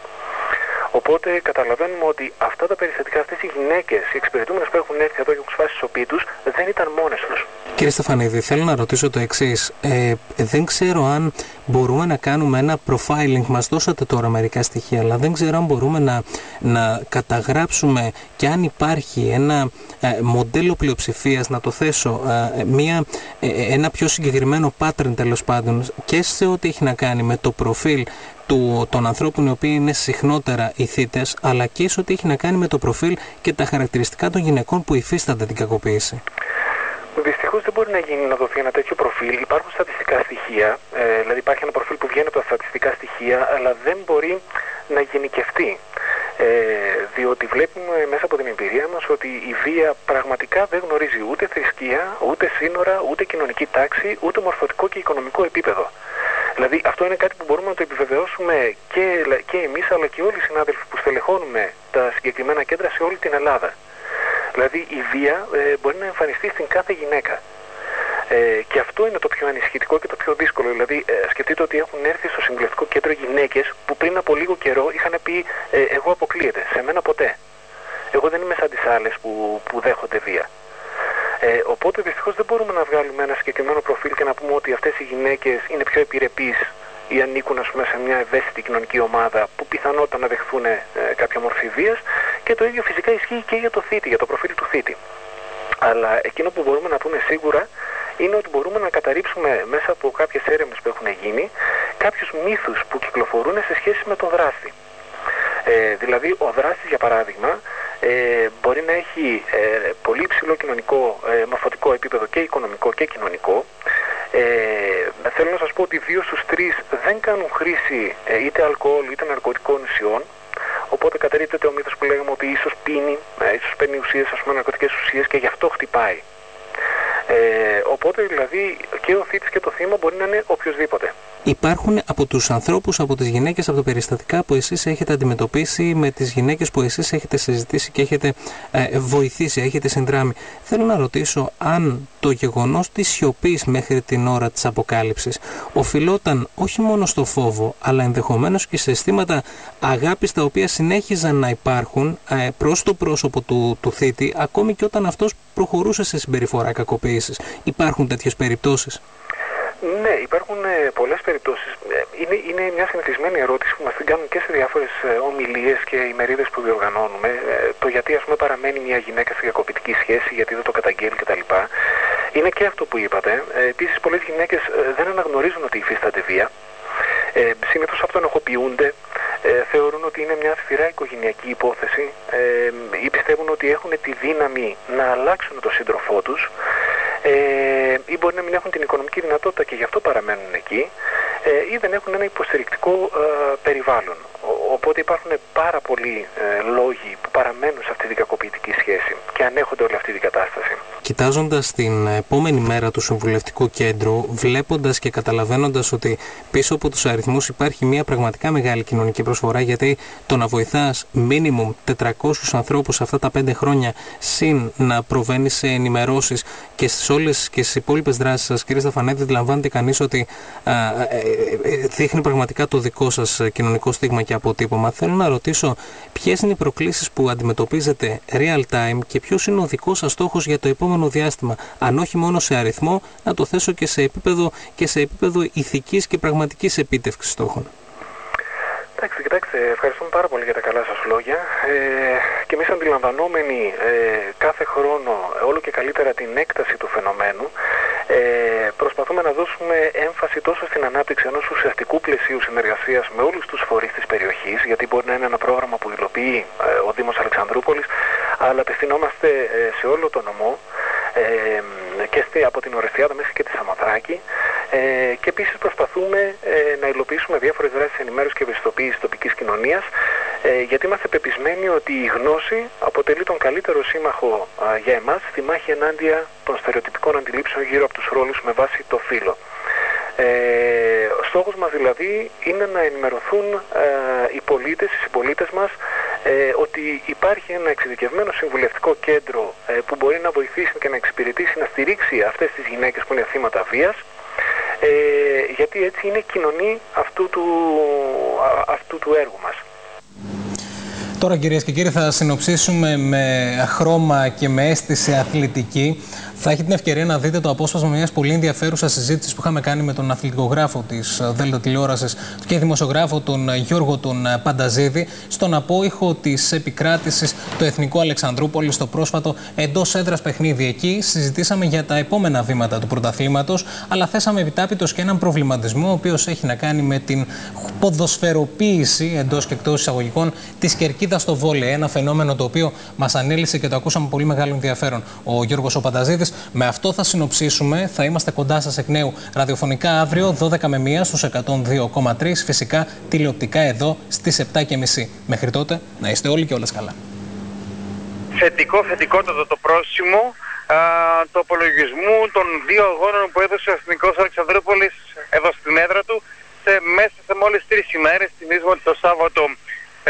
Οπότε καταλαβαίνουμε ότι αυτά τα περιστατικά, αυτές οι γυναίκες, οι εξυπηρετούμενες που έχουν έρθει εδώ και έχουν σπάσει τη σιωπή τους, δεν ήταν μόνες τους. Κύριε Στεφανίδη, θέλω να ρωτήσω το εξής. Ε, δεν ξέρω αν μπορούμε να κάνουμε ένα profiling, μας δώσατε τώρα μερικά στοιχεία, αλλά δεν ξέρω αν μπορούμε να, να καταγράψουμε και αν υπάρχει ένα ε, μοντέλο πλειοψηφίας, να το θέσω, ε, μια, ε, ένα πιο συγκεκριμένο pattern τέλος πάντων και σε ό,τι έχει να κάνει με το προφίλ του, των ανθρώπων οι οποίοι είναι συχνότερα οι θύτες, αλλά και σε ό,τι έχει να κάνει με το προφίλ και τα χαρακτηριστικά των γυναικών που υφίστανται την κακοποίηση. Δυστυχώς δεν μπορεί να γίνει να δοθεί ένα τέτοιο προφίλ. Υπάρχουν στατιστικά στοιχεία, ε, δηλαδή υπάρχει ένα προφίλ που βγαίνει από τα στατιστικά στοιχεία, αλλά δεν μπορεί να γενικευτεί. Ε, διότι ότι βλέπουμε μέσα από την εμπειρία μας ότι η βία πραγματικά δεν γνωρίζει ούτε θρησκεία, ούτε σύνορα, ούτε κοινωνική τάξη, ούτε μορφωτικό και οικονομικό επίπεδο. Δηλαδή αυτό είναι κάτι που μπορούμε να το επιβεβαιώσουμε και, και εμείς αλλά και όλοι οι συνάδελφοι που στελεχώνουμε τα συγκεκριμένα κέντρα σε όλη την Ελλάδα. Δηλαδή η βία ε, μπορεί να εμφανιστεί στην κάθε γυναίκα. Ε, και αυτό είναι το πιο ανησυχητικό και το πιο δύσκολο. Δηλαδή, ε, σκεφτείτε ότι έχουν έρθει στο συμβουλευτικό κέντρο γυναίκες που πριν από λίγο καιρό είχαν πει ε, εγώ αποκλείεται, σε μένα ποτέ. Εγώ δεν είμαι σαν τις άλλες που, που δέχονται βία. Ε, οπότε δυστυχώς δεν μπορούμε να βγάλουμε ένα συγκεκριμένο προφίλ και να πούμε ότι αυτές οι γυναίκες είναι πιο επιρρεπείς ή ανήκουν ας πούμε, σε μια ευαίσθητη κοινωνική ομάδα που πιθανότατα να δεχθούν ε, κάποια μορφή βίας. Και το ίδιο φυσικά ισχύει και για το θήτη, για το προφίλ του θήτη. Αλλά εκείνο που μπορούμε να πούμε σίγουρα είναι ότι μπορούμε να καταρρύψουμε μέσα από κάποιες έρευνες που έχουν γίνει κάποιους μύθους που κυκλοφορούν σε σχέση με τον δράστη. Ε, δηλαδή ο δράστης για παράδειγμα ε, μπορεί να έχει ε, πολύ υψηλό κοινωνικό, ε, μορφωτικό επίπεδο και οικονομικό και κοινωνικό. Ε, θέλω να σας πω ότι δύο στους τρεις δεν κάνουν χρήση ε, είτε αλκοόλ είτε ναρκωτικών ουσιών. Οπότε καταρρίπτεται ο μύθος που λέγαμε ότι ίσως πίνει, ε, ίσως παίρνει ουσίες, ας πούμε ναρκωτικές ουσίες και γι' αυτό χτυπάει. Ε, οπότε δηλαδή και ο θήτης και το θύμα μπορεί να είναι οποιοσδήποτε. Υπάρχουν από τους ανθρώπους, από τις γυναίκες, από τα περιστατικά που εσείς έχετε αντιμετωπίσει με τις γυναίκες που εσείς έχετε συζητήσει και έχετε ε, βοηθήσει, έχετε συνδράμει. Θέλω να ρωτήσω αν το γεγονός της σιωπής μέχρι την ώρα της αποκάλυψης οφειλόταν όχι μόνο στο φόβο, αλλά ενδεχομένως και σε αισθήματα αγάπης τα οποία συνέχιζαν να υπάρχουν ε, προς το πρόσωπο του, του θήτη, ακόμη και όταν αυτός προχωρούσε σε συμπεριφορά κακοποίησης. Υπάρχουν τέτοιες περιπτώσεις? Ναι, υπάρχουν ε, πολλές περιπτώσεις. Ε, είναι, είναι μια συνηθισμένη ερώτηση που μας την κάνουν και σε διάφορες ε, ομιλίες και ημερίδες που διοργανώνουμε. Ε, το γιατί ας πούμε παραμένει μια γυναίκα σε διακοπητική σχέση, γιατί δεν το καταγγέλει κτλ. Είναι και αυτό που είπατε. Ε, επίσης πολλές γυναίκες ε, δεν αναγνωρίζουν ότι υφίστανται βία. Ε, συνήθως αυτοενοχοποιούνται, ε, θεωρούν ότι είναι μια αυστηρά οικογενειακή υπόθεση ε, ή πιστεύουν ότι έχουν τη δύναμη να αλλάξουν τον σύντροφό τους. Ε, ή μπορεί να μην έχουν την οικονομική δυνατότητα και γι' αυτό παραμένουν εκεί ε, ή δεν έχουν ένα υποστηρικτικό ε, περιβάλλον. Ο, οπότε υπάρχουν πάρα πολλοί ε, λόγοι που παραμένουν σε αυτή την κακοποιητική σχέση και ανέχονται όλη αυτή την κατάσταση. Κοιτάζοντας την επόμενη μέρα του Συμβουλευτικού Κέντρου, βλέποντας και καταλαβαίνοντας ότι πίσω από τους αριθμούς υπάρχει μια πραγματικά μεγάλη κοινωνική προσφορά, γιατί το να βοηθάς minimum τετρακόσιους ανθρώπους αυτά τα πέντε χρόνια, συν να προβαίνει σε ενημερώσεις και στις όλες και στις υπόλοιπες δράσεις σας, κύριε Σταφανέδη, αντιλαμβάνεται κανείς ότι α, ε, ε, δείχνει πραγματικά το δικό σας κοινωνικό στίγμα και αποτύπωμα. Θέλω να ρωτήσω ποιες είναι οι προκλήσεις που αντιμετωπίζετε real time και ποιος είναι ο δικός σας στόχος για το επόμενο διάστημα, αν όχι μόνο σε αριθμό, να το θέσω και σε επίπεδο, και σε επίπεδο ηθικής και πραγματικής επίτευξης στόχων. Εντάξει, κοιτάξτε, ευχαριστούμε πάρα πολύ για τα καλά σας λόγια. Ε, και εμείς αντιλαμβανόμενοι ε, κάθε χρόνο όλο και καλύτερα την έκταση του φαινομένου, ε, προσπαθούμε να δώσουμε έμφαση τόσο στην ανάπτυξη ενός ουσιαστικού πλαισίου συνεργασίας με όλους τους φορείς της περιοχής, γιατί μπορεί να είναι ένα πρόγραμμα που υλοποιεί ε, ο Δήμος Αλεξανδρούπολης, αλλά απευθυνόμαστε ε, σε όλο τον νομό, ε, και από την Ορεστιάδα μέχρι και τη Σαμοθράκη, ε, και επίσης προσπαθούμε ε, να υλοποιήσουμε διάφορες δράσεις ενημέρωσης και ευαισθητοποίησης τοπικής κοινωνίας, ε, γιατί είμαστε πεπισμένοι ότι η γνώση αποτελεί τον καλύτερο σύμμαχο α, για εμάς στη μάχη ενάντια των στερεοτυπικών αντιλήψεων γύρω από τους ρόλους με βάση το φύλο. Ε, στόχος μας δηλαδή είναι να ενημερωθούν ε, οι πολίτες, οι συμπολίτες μας, ε, ότι υπάρχει ένα εξειδικευμένο συμβουλευτικό κέντρο ε, που μπορεί να βοηθήσει και να εξυπηρετήσει, να στηρίξει αυτές τις γυναίκες που είναι θύματα βίας, ε, γιατί έτσι είναι κοινωνή αυτού του, α, αυτού του έργου μας. Τώρα, κυρίες και κύριοι, θα συνοψίσουμε με χρώμα και με αίσθηση αθλητική. Θα έχετε την ευκαιρία να δείτε το απόσπασμα μιας πολύ ενδιαφέρουσας συζήτησης που είχαμε κάνει με τον αθλητικογράφο της Δέλτα Τηλεόρασης και δημοσιογράφο τον Γιώργο τον Πανταζίδη στον απόϊχο της επικράτησης του Εθνικού Αλεξανδρούπολη στο πρόσφατο εντός έδρας παιχνίδι. Εκεί συζητήσαμε για τα επόμενα βήματα του πρωταθλήματος, αλλά θέσαμε επιτάπητος και έναν προβληματισμό ο οποίος έχει να κάνει με την ποδοσφαιροποίηση εντός και εκτός εισαγωγικών της κερκίδας στο βόλεϊ. Ένα φαινόμενο το οποίο μας ανέλησε και το ακούσαμε πολύ μεγάλο ενδιαφέρον ο Γιώργος ο Πανταζίδης. Με αυτό θα συνοψίσουμε. Θα είμαστε κοντά σας εκ νέου ραδιοφωνικά αύριο δώδεκα με μία στους εκατόν δύο κόμμα τρία, φυσικά τηλεοπτικά εδώ στις επτά και μισή. Μέχρι τότε να είστε όλοι και όλες καλά. θετικό, θετικότατο το πρόσημο α, του απολογισμού των δύο αγώνων που έδωσε ο Εθνικός Αλεξανδρούπολης εδώ στην έδρα του σε, μέσα σε μόλις τρεις ημέρες. Θυμίζουμε ότι το Σάββατο α,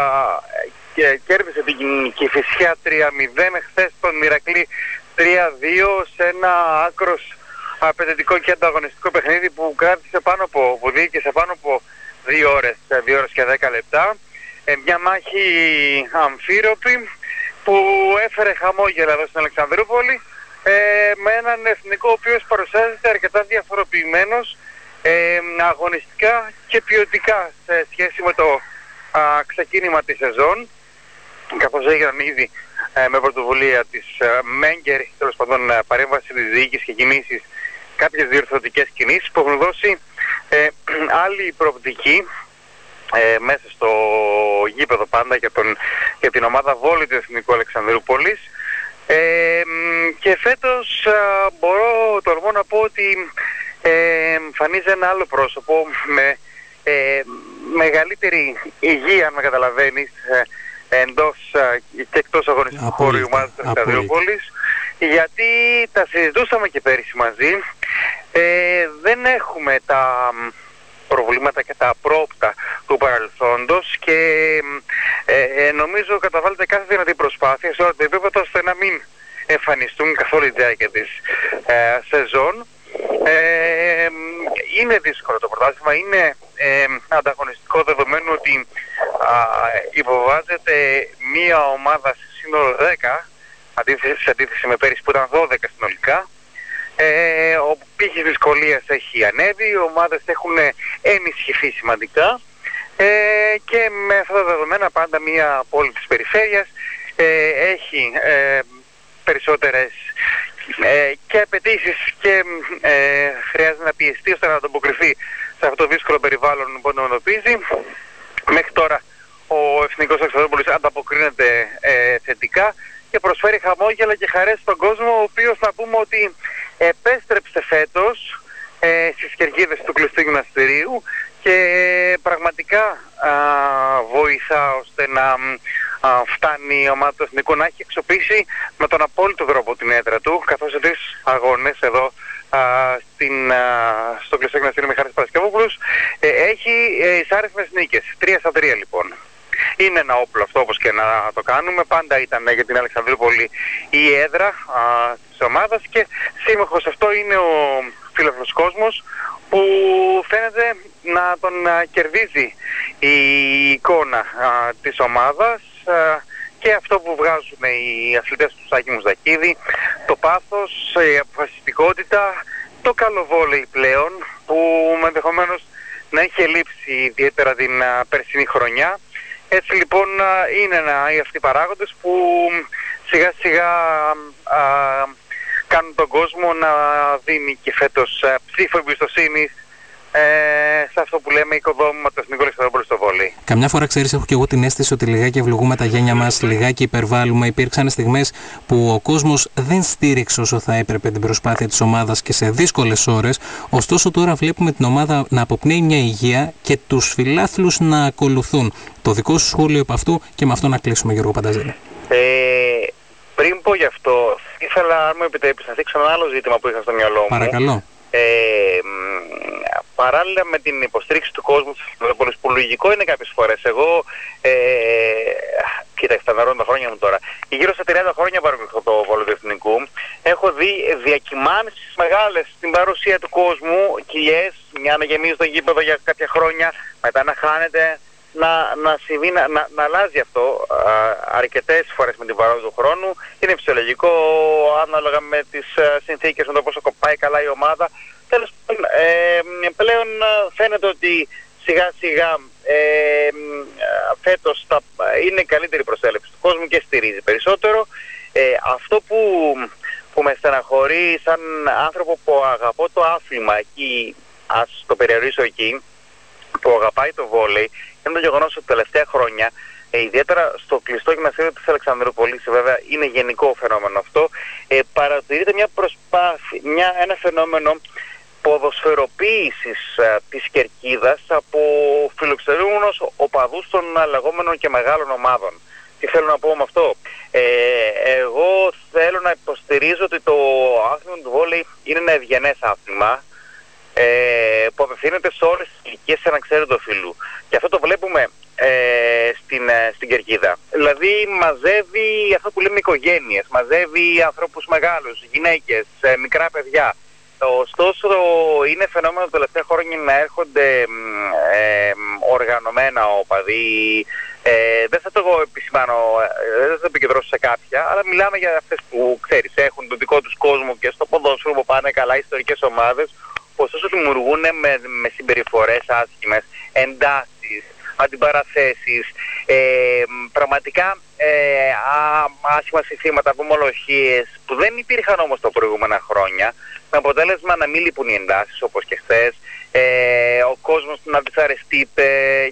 και κέρδισε την Κηφισιά τρία μηδέν, χθες τον Ηρακλή τρία δύο σε ένα άκρος απαιτητικό και ανταγωνιστικό παιχνίδι που κράτησε πάνω από, που διοίκησε πάνω από δύο ώρες, δύο ώρες και δέκα λεπτά. Ε, μια μάχη αμφίροπη που έφερε χαμόγελα εδώ στην Αλεξανδρούπολη, ε, με έναν εθνικό ο οποίος παρουσιάζεται αρκετά διαφοροποιημένος ε, αγωνιστικά και ποιοτικά σε σχέση με το α, ξεκίνημα της σεζόν, καθώς έγιναν ήδη ε, με πρωτοβουλία της ε, Μέγκερ, τέλος πάντων ε, παρέμβαση της διοίκησης και κινήσεις, κάποιες διορθωτικές κινήσεις που έχουν δώσει ε, άλλη προοπτική ε, μέσα στο γήπεδο πάντα για, τον, για την ομάδα βόλεϊ του Εθνικού Αλεξανδρούπολης. Ε, και φέτος α, μπορώ τολμώ να πω ότι ε, εμφανίζει ένα άλλο πρόσωπο με ε, μεγαλύτερη υγεία, αν με καταλαβαίνεις, ε, εντός ε, και εκτός αγωνιστικού χώρου η ομάδα της Αλεξανδρούπολης, γιατί τα συζητούσαμε και πέρυσι μαζί, ε, δεν έχουμε τα προβλήματα και τα απρόπτα του παρελθόντος και ε, ε, νομίζω καταβάλλεται κάθε δυνατή προσπάθεια σε όλα τα επίπεδα ώστε να μην εμφανιστούν καθ' όλη τη διάρκεια της ε, σεζόν. Ε, είναι δύσκολο το πρωτάθλημα, είναι ε, ανταγωνιστικό δεδομένου ότι α, υποβάζεται μία ομάδα σε σύνολο δέκα, αντίθεση, σε αντίθεση με πέρυσι που ήταν δώδεκα συνολικά. Ε, ο πύχης δυσκολίας έχει ανέβει, οι ομάδες έχουν ενισχυθεί σημαντικά ε, και με αυτά τα δεδομένα πάντα μια πόλη της περιφέρειας ε, έχει ε, περισσότερες ε, και απαιτήσεις και ε, χρειάζεται να πιεστεί ώστε να ανταποκριθεί σε αυτό το δύσκολο περιβάλλον που αντιμετωπίζει. Μέχρι τώρα ο Εθνικός Αλεξανδρούπολης ανταποκρίνεται ε, θετικά και προσφέρει χαμόγελα και χαρές στον κόσμο, ο οποίος θα πούμε ότι επέστρεψε φέτος ε, στις κερκίδες του κλειστού γυμναστηρίου και πραγματικά α, βοηθά ώστε να α, φτάνει η ομάδα του Εθνικού να έχει εξοπλίσει με τον απόλυτο τρόπο την έδρα του, καθώς σε τρεις αγώνες εδώ α, στην, α, στο κλειστό γυμναστήριο Μιχάλης Παρασκευόπουλος ε, έχει ε, εισάριθμες νίκες, τρία στα τρία λοιπόν. Είναι ένα όπλο αυτό όπως και να το κάνουμε. Πάντα ήταν για την Αλεξανδρούπολη η έδρα α, της ομάδας και σύμμαχος αυτό είναι ο φίλαθλος κόσμος που φαίνεται να τον α, κερδίζει η εικόνα α, της ομάδας α, και αυτό που βγάζουν οι αθλητές του Σάκη Μουζακίδη, το πάθος, η αποφασιστικότητα, το καλό βόλεϊ πλέον που ενδεχομένως να έχει λείψει ιδιαίτερα την α, περσινή χρονιά. Έτσι λοιπόν είναι ένα, οι αυτοί οι παράγοντες που σιγά σιγά α, κάνουν τον κόσμο να δίνει και φέτος α, ψήφο εμπιστοσύνης ε, σε αυτό που λέμε οικοδόμημα του Εθνικού Αλεξανδρούπολου στο βόλεϊ. Καμιά φορά, ξέρεις, έχω και εγώ την αίσθηση ότι λιγάκι ευλογούμε τα γένια μας, λιγάκι υπερβάλλουμε. Υπήρξαν στιγμές που ο κόσμος δεν στήριξε όσο θα έπρεπε την προσπάθεια της ομάδας και σε δύσκολες ώρες. Ωστόσο, τώρα βλέπουμε την ομάδα να αποπνέει μια υγεία και τους φιλάθλους να ακολουθούν. Το δικό σου σχόλιο από αυτού και με αυτό να κλείσουμε, Γιώργο Πανταζήρη. Ε, πριν πω γι' αυτό, ήθελα, αν μου επιτρέπεις, να δείξω ένα άλλο ζήτημα που είχα στο μυαλό μου. Παρακαλώ. Ε, παράλληλα με την υποστήριξη του κόσμου της Αλεξανδρούπολης, που λογικό είναι κάποιες φορές. Εγώ, ε, κοίταξε, τα νερώνω τα χρόνια μου τώρα, γύρω στα τριάντα χρόνια παρακολουθώ το βόλεϊ του Εθνικού, έχω δει διακυμάνσεις μεγάλες στην παρουσία του κόσμου, κοιλιές, μια να γεμίζει το γήπεδο για κάποια χρόνια, μετά να χάνεται, να, να συμβεί, να, να, να αλλάζει αυτό α, αρκετές φορές με την παράδοση του χρόνου. Είναι φυσιολογικό, ανάλογα με τις α, συνθήκες, με το πόσο κοπάει καλά η ομάδα. Τέλος πάντων, ε, πλέον φαίνεται ότι σιγά σιγά ε, φέτος θα είναι καλύτερη προσέλευση του κόσμου και στηρίζει περισσότερο. Ε, αυτό που, που με στεναχωρεί σαν άνθρωπο που αγαπώ το άθλημα, εκεί, ας το περιορίσω εκεί, που αγαπάει το βόλεϊ, είναι το γεγονός ότι τα τελευταία χρόνια, ε, ιδιαίτερα στο κλειστό γυμναστήριο της Αλεξανδρούπολης, βέβαια είναι γενικό φαινόμενο αυτό, ε, παρατηρείται μια προσπάθεια, μια, ένα φαινόμενο ποδοσφαιροποίησης ε, της κερκίδας από φιλοξενούμενους οπαδούς των λεγόμενων και μεγάλων ομάδων τι θέλω να πω με αυτό. Ε, εγώ θέλω να υποστηρίζω ότι το άθλημα του βόλεϊ είναι ένα ευγενές άθλημα ε, που απευθύνεται σε όλες τις ηλικίες αναξαίρετο φύλου. Και αυτό το βλέπουμε ε, στην, ε, στην Κερκίδα. Δηλαδή μαζεύει αυτό που λέμε οικογένειες, μαζεύει ανθρώπους μεγάλους, γυναίκες, ε, μικρά παιδιά. Ωστόσο είναι φαινόμενο τα τελευταία χρόνια να έρχονται ε, οργανωμένα οπαδοί. Ε, δεν θα το επισημάνω, δεν θα το επικεντρώσω σε κάποια, αλλά μιλάμε για αυτές που ξέρεις, έχουν τον δικό τους κόσμο και στο ποδόσφαιρο που πάνε καλά, ιστορικές ομάδες, που ωστόσο δημιουργούν με, με συμπεριφορές άσχημες, εντάσεις, αντιπαραθέσεις, ε, πραγματικά ε, α, άσχημα συνθήματα, απομολογίες, που δεν υπήρχαν όμως τα προηγούμενα χρόνια, με αποτέλεσμα να μην λείπουν οι εντάσεις όπως και χθες, ε, ο κόσμος να δυσαρεστείται,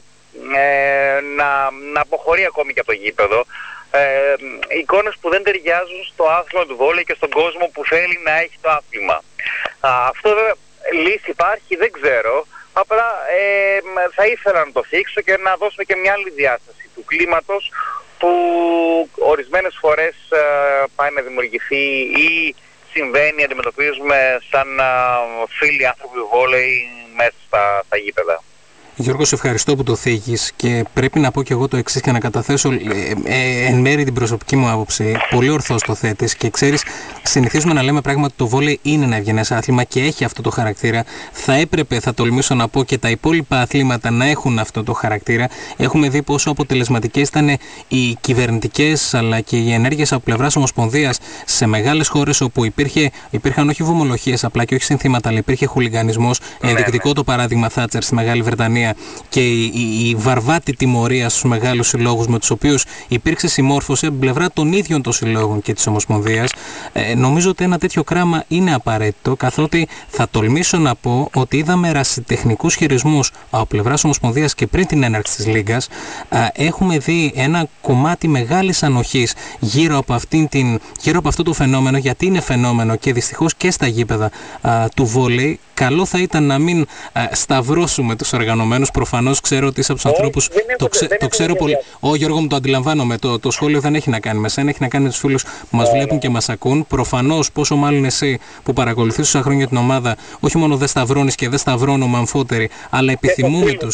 ε, να, να αποχωρεί ακόμη και από το γήπεδο. Ε, εικόνες που δεν ταιριάζουν στο άθλημα του βόλεϊ και στον κόσμο που θέλει να έχει το άθλημα. Α, αυτό βέβαια λύση υπάρχει, δεν ξέρω. Απλά ε, θα ήθελα να το θίξω και να δώσουμε και μια άλλη διάσταση του κλίματος που ορισμένες φορές ε, πάει να δημιουργηθεί ή συμβαίνει, αντιμετωπίζουμε σαν ε, φίλοι άνθρωποι βόλεϊ μέσα στα, στα γήπεδα. Γιώργο, σε ευχαριστώ που το θίγεις και πρέπει να πω και εγώ το εξής και να καταθέσω ε, ε, εν μέρει την προσωπική μου άποψη. Πολύ ορθώς το θέτεις και ξέρεις, συνηθίζουμε να λέμε πράγματι το βόλεϊ είναι ένα ευγενές άθλημα και έχει αυτό το χαρακτήρα. Θα έπρεπε, θα τολμήσω να πω, και τα υπόλοιπα αθλήματα να έχουν αυτό το χαρακτήρα. Έχουμε δει πόσο αποτελεσματικές ήταν οι κυβερνητικές αλλά και οι ενέργειες από πλευράς Ομοσπονδίας σε μεγάλες χώρες όπου υπήρχε, υπήρχαν όχι βομολογίες απλά και όχι συνθήματα, αλλά υπήρχε χουλιγανισμός. Ενδεικτικό το παράδειγμα Θάτσερ στη Μεγάλη Βρετανία. Και η, η, η βαρβάτη τιμωρία στους μεγάλους συλλόγους με τους οποίους υπήρξε συμμόρφωση από την πλευρά των ίδιων των συλλόγων και της Ομοσπονδίας, ε, νομίζω ότι ένα τέτοιο κράμα είναι απαραίτητο, καθότι θα τολμήσω να πω ότι είδαμε ερασιτεχνικούς χειρισμούς από πλευράς Ομοσπονδίας και πριν την έναρξη της Λίγκας. Ε, έχουμε δει ένα κομμάτι μεγάλης ανοχής γύρω από, αυτήν την, γύρω από αυτό το φαινόμενο, γιατί είναι φαινόμενο και δυστυχώς και στα γήπεδα ε, του βόλεϊ. Καλό θα ήταν να μην ε, σταυρώσουμε τους οργανωμένους. Προφανώς ξέρω ότι είσαι από τους ανθρώπους. Το, ξε, το ξέρω πολύ. Ω Γιώργο, μου το αντιλαμβάνομαι. Το, το σχόλιο δεν έχει να κάνει με σένα, έχει να κάνει με τους φίλους που μας βλέπουν και μας ακούν. Προφανώς, πόσο μάλλον εσύ που παρακολουθείς τόσα χρόνια την ομάδα, όχι μόνο δεν σταυρώνεις και δεν σταυρώνουμε αμφότεροι, αλλά επιθυμούμε τους.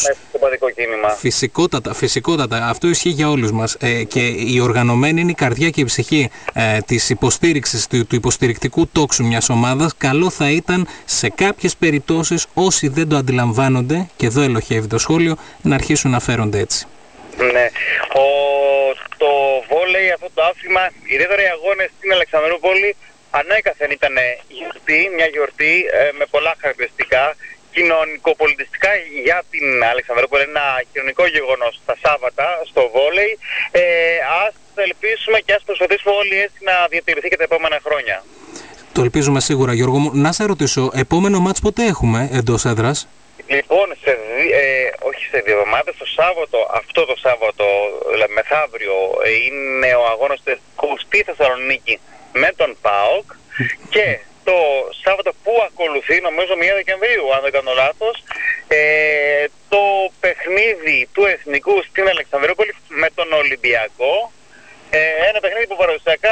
Φυσικότατα, φυσικότατα. Αυτό ισχύει για όλους μας. Ε, και η οργανωμένη είναι η καρδιά και η ψυχή ε, της υποστήριξης, του, του υποστηρικτικού τόξου μιας ομάδας. Καλό θα ήταν σε κάποιες περιπτώσεις όσοι δεν το αντιλαμβάνονται, και εδώ ελοχεύει το σχόλιο, να αρχίσουν να φέρονται έτσι. Ναι. Ο, το βόλεϊ, αυτό το άθλημα, ιδιαίτερα οι αγώνες στην Αλεξανδρούπολη, ανέκαθεν ήταν γιορτή, μια γιορτή ε, με πολλά χαρακτηριστικά. Κοινωνικοπολιτιστικά για την Αλεξανδρούπολη, ένα κοινωνικό γεγονός τα Σάββατα στο βόλεϊ. Ε, ας ελπίσουμε και ας προσπαθήσουμε όλοι έτσι να διατηρηθεί και τα επόμενα χρόνια. Το ελπίζουμε σίγουρα, Γιώργο μου. Να σε ρωτήσω, επόμενο μάτς πότε έχουμε εντός έδρας? Λοιπόν, σε δι, ε, όχι σε δύο εβδομάδες, το Σάββατο, αυτό το Σάββατο, δηλαδή μεθαύριο, είναι ο αγώνας του Εθνικού στη Θεσσαλονίκη με τον ΠΑΟΚ και το Σάββατο που ακολουθεί, νομίζω πρώτη Δεκεμβρίου, αν δεν κάνω λάθος, ε, το παιχνίδι του Εθνικού στην Αλεξανδρούπολη με τον Ολυμπιακό. Ε, ένα παιχνίδι που παραδοσιακά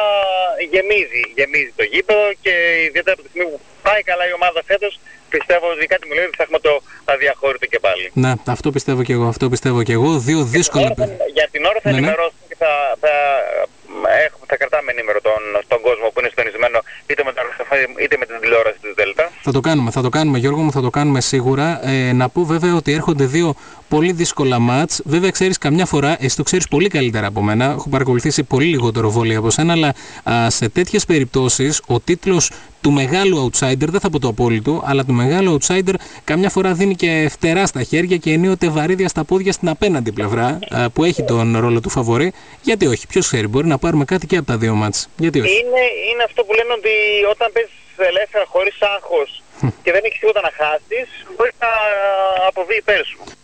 γεμίζει, γεμίζει το γήπεδο και ιδιαίτερα από τη στιγμή που πάει καλά η ομάδα φέτος, πιστεύω ότι κάτι μου λέει ότι θα έχουμε το αδιαχώρητο και πάλι. Ναι, αυτό πιστεύω και εγώ, αυτό πιστεύω και εγώ. Δύο δύσκολα παιχνίδια. Για την ώρα θα ναι, ενημερώσουμε ναι. και θα, θα, έχουμε, θα κρατάμε ενήμερο τον, τον κόσμο που είναι συντονισμένο είτε με, είτε με την τηλεόραση της Δέλτα. Θα το κάνουμε, θα το κάνουμε Γιώργο μου, θα το κάνουμε σίγουρα. Ε, να πω βέβαια ότι έρχονται δύο πολύ δύσκολα μάτς. Βέβαια, ξέρεις, καμιά φορά, εσύ το ξέρεις πολύ καλύτερα από μένα. Έχω παρακολουθήσει πολύ λιγότερο βόλεϊ από σένα, αλλά α, σε τέτοιες περιπτώσεις ο τίτλος του μεγάλου outsider, δεν θα πω το απόλυτο, αλλά του μεγάλου outsider καμιά φορά δίνει και φτερά στα χέρια και ενίοτε βαρύδια στα πόδια στην απέναντι πλευρά α, που έχει τον ρόλο του φαβορί. Γιατί όχι, ποιος ξέρει, μπορεί να πάρουμε κάτι και από τα δύο μάτς. Γιατί όχι. Είναι, είναι αυτό που λένε ότι όταν παίζεις ελεύθερα χωρίς άγχος και δεν έχεις τίποτα να χάσεις, μπορεί να αποβεί υπέρ σου.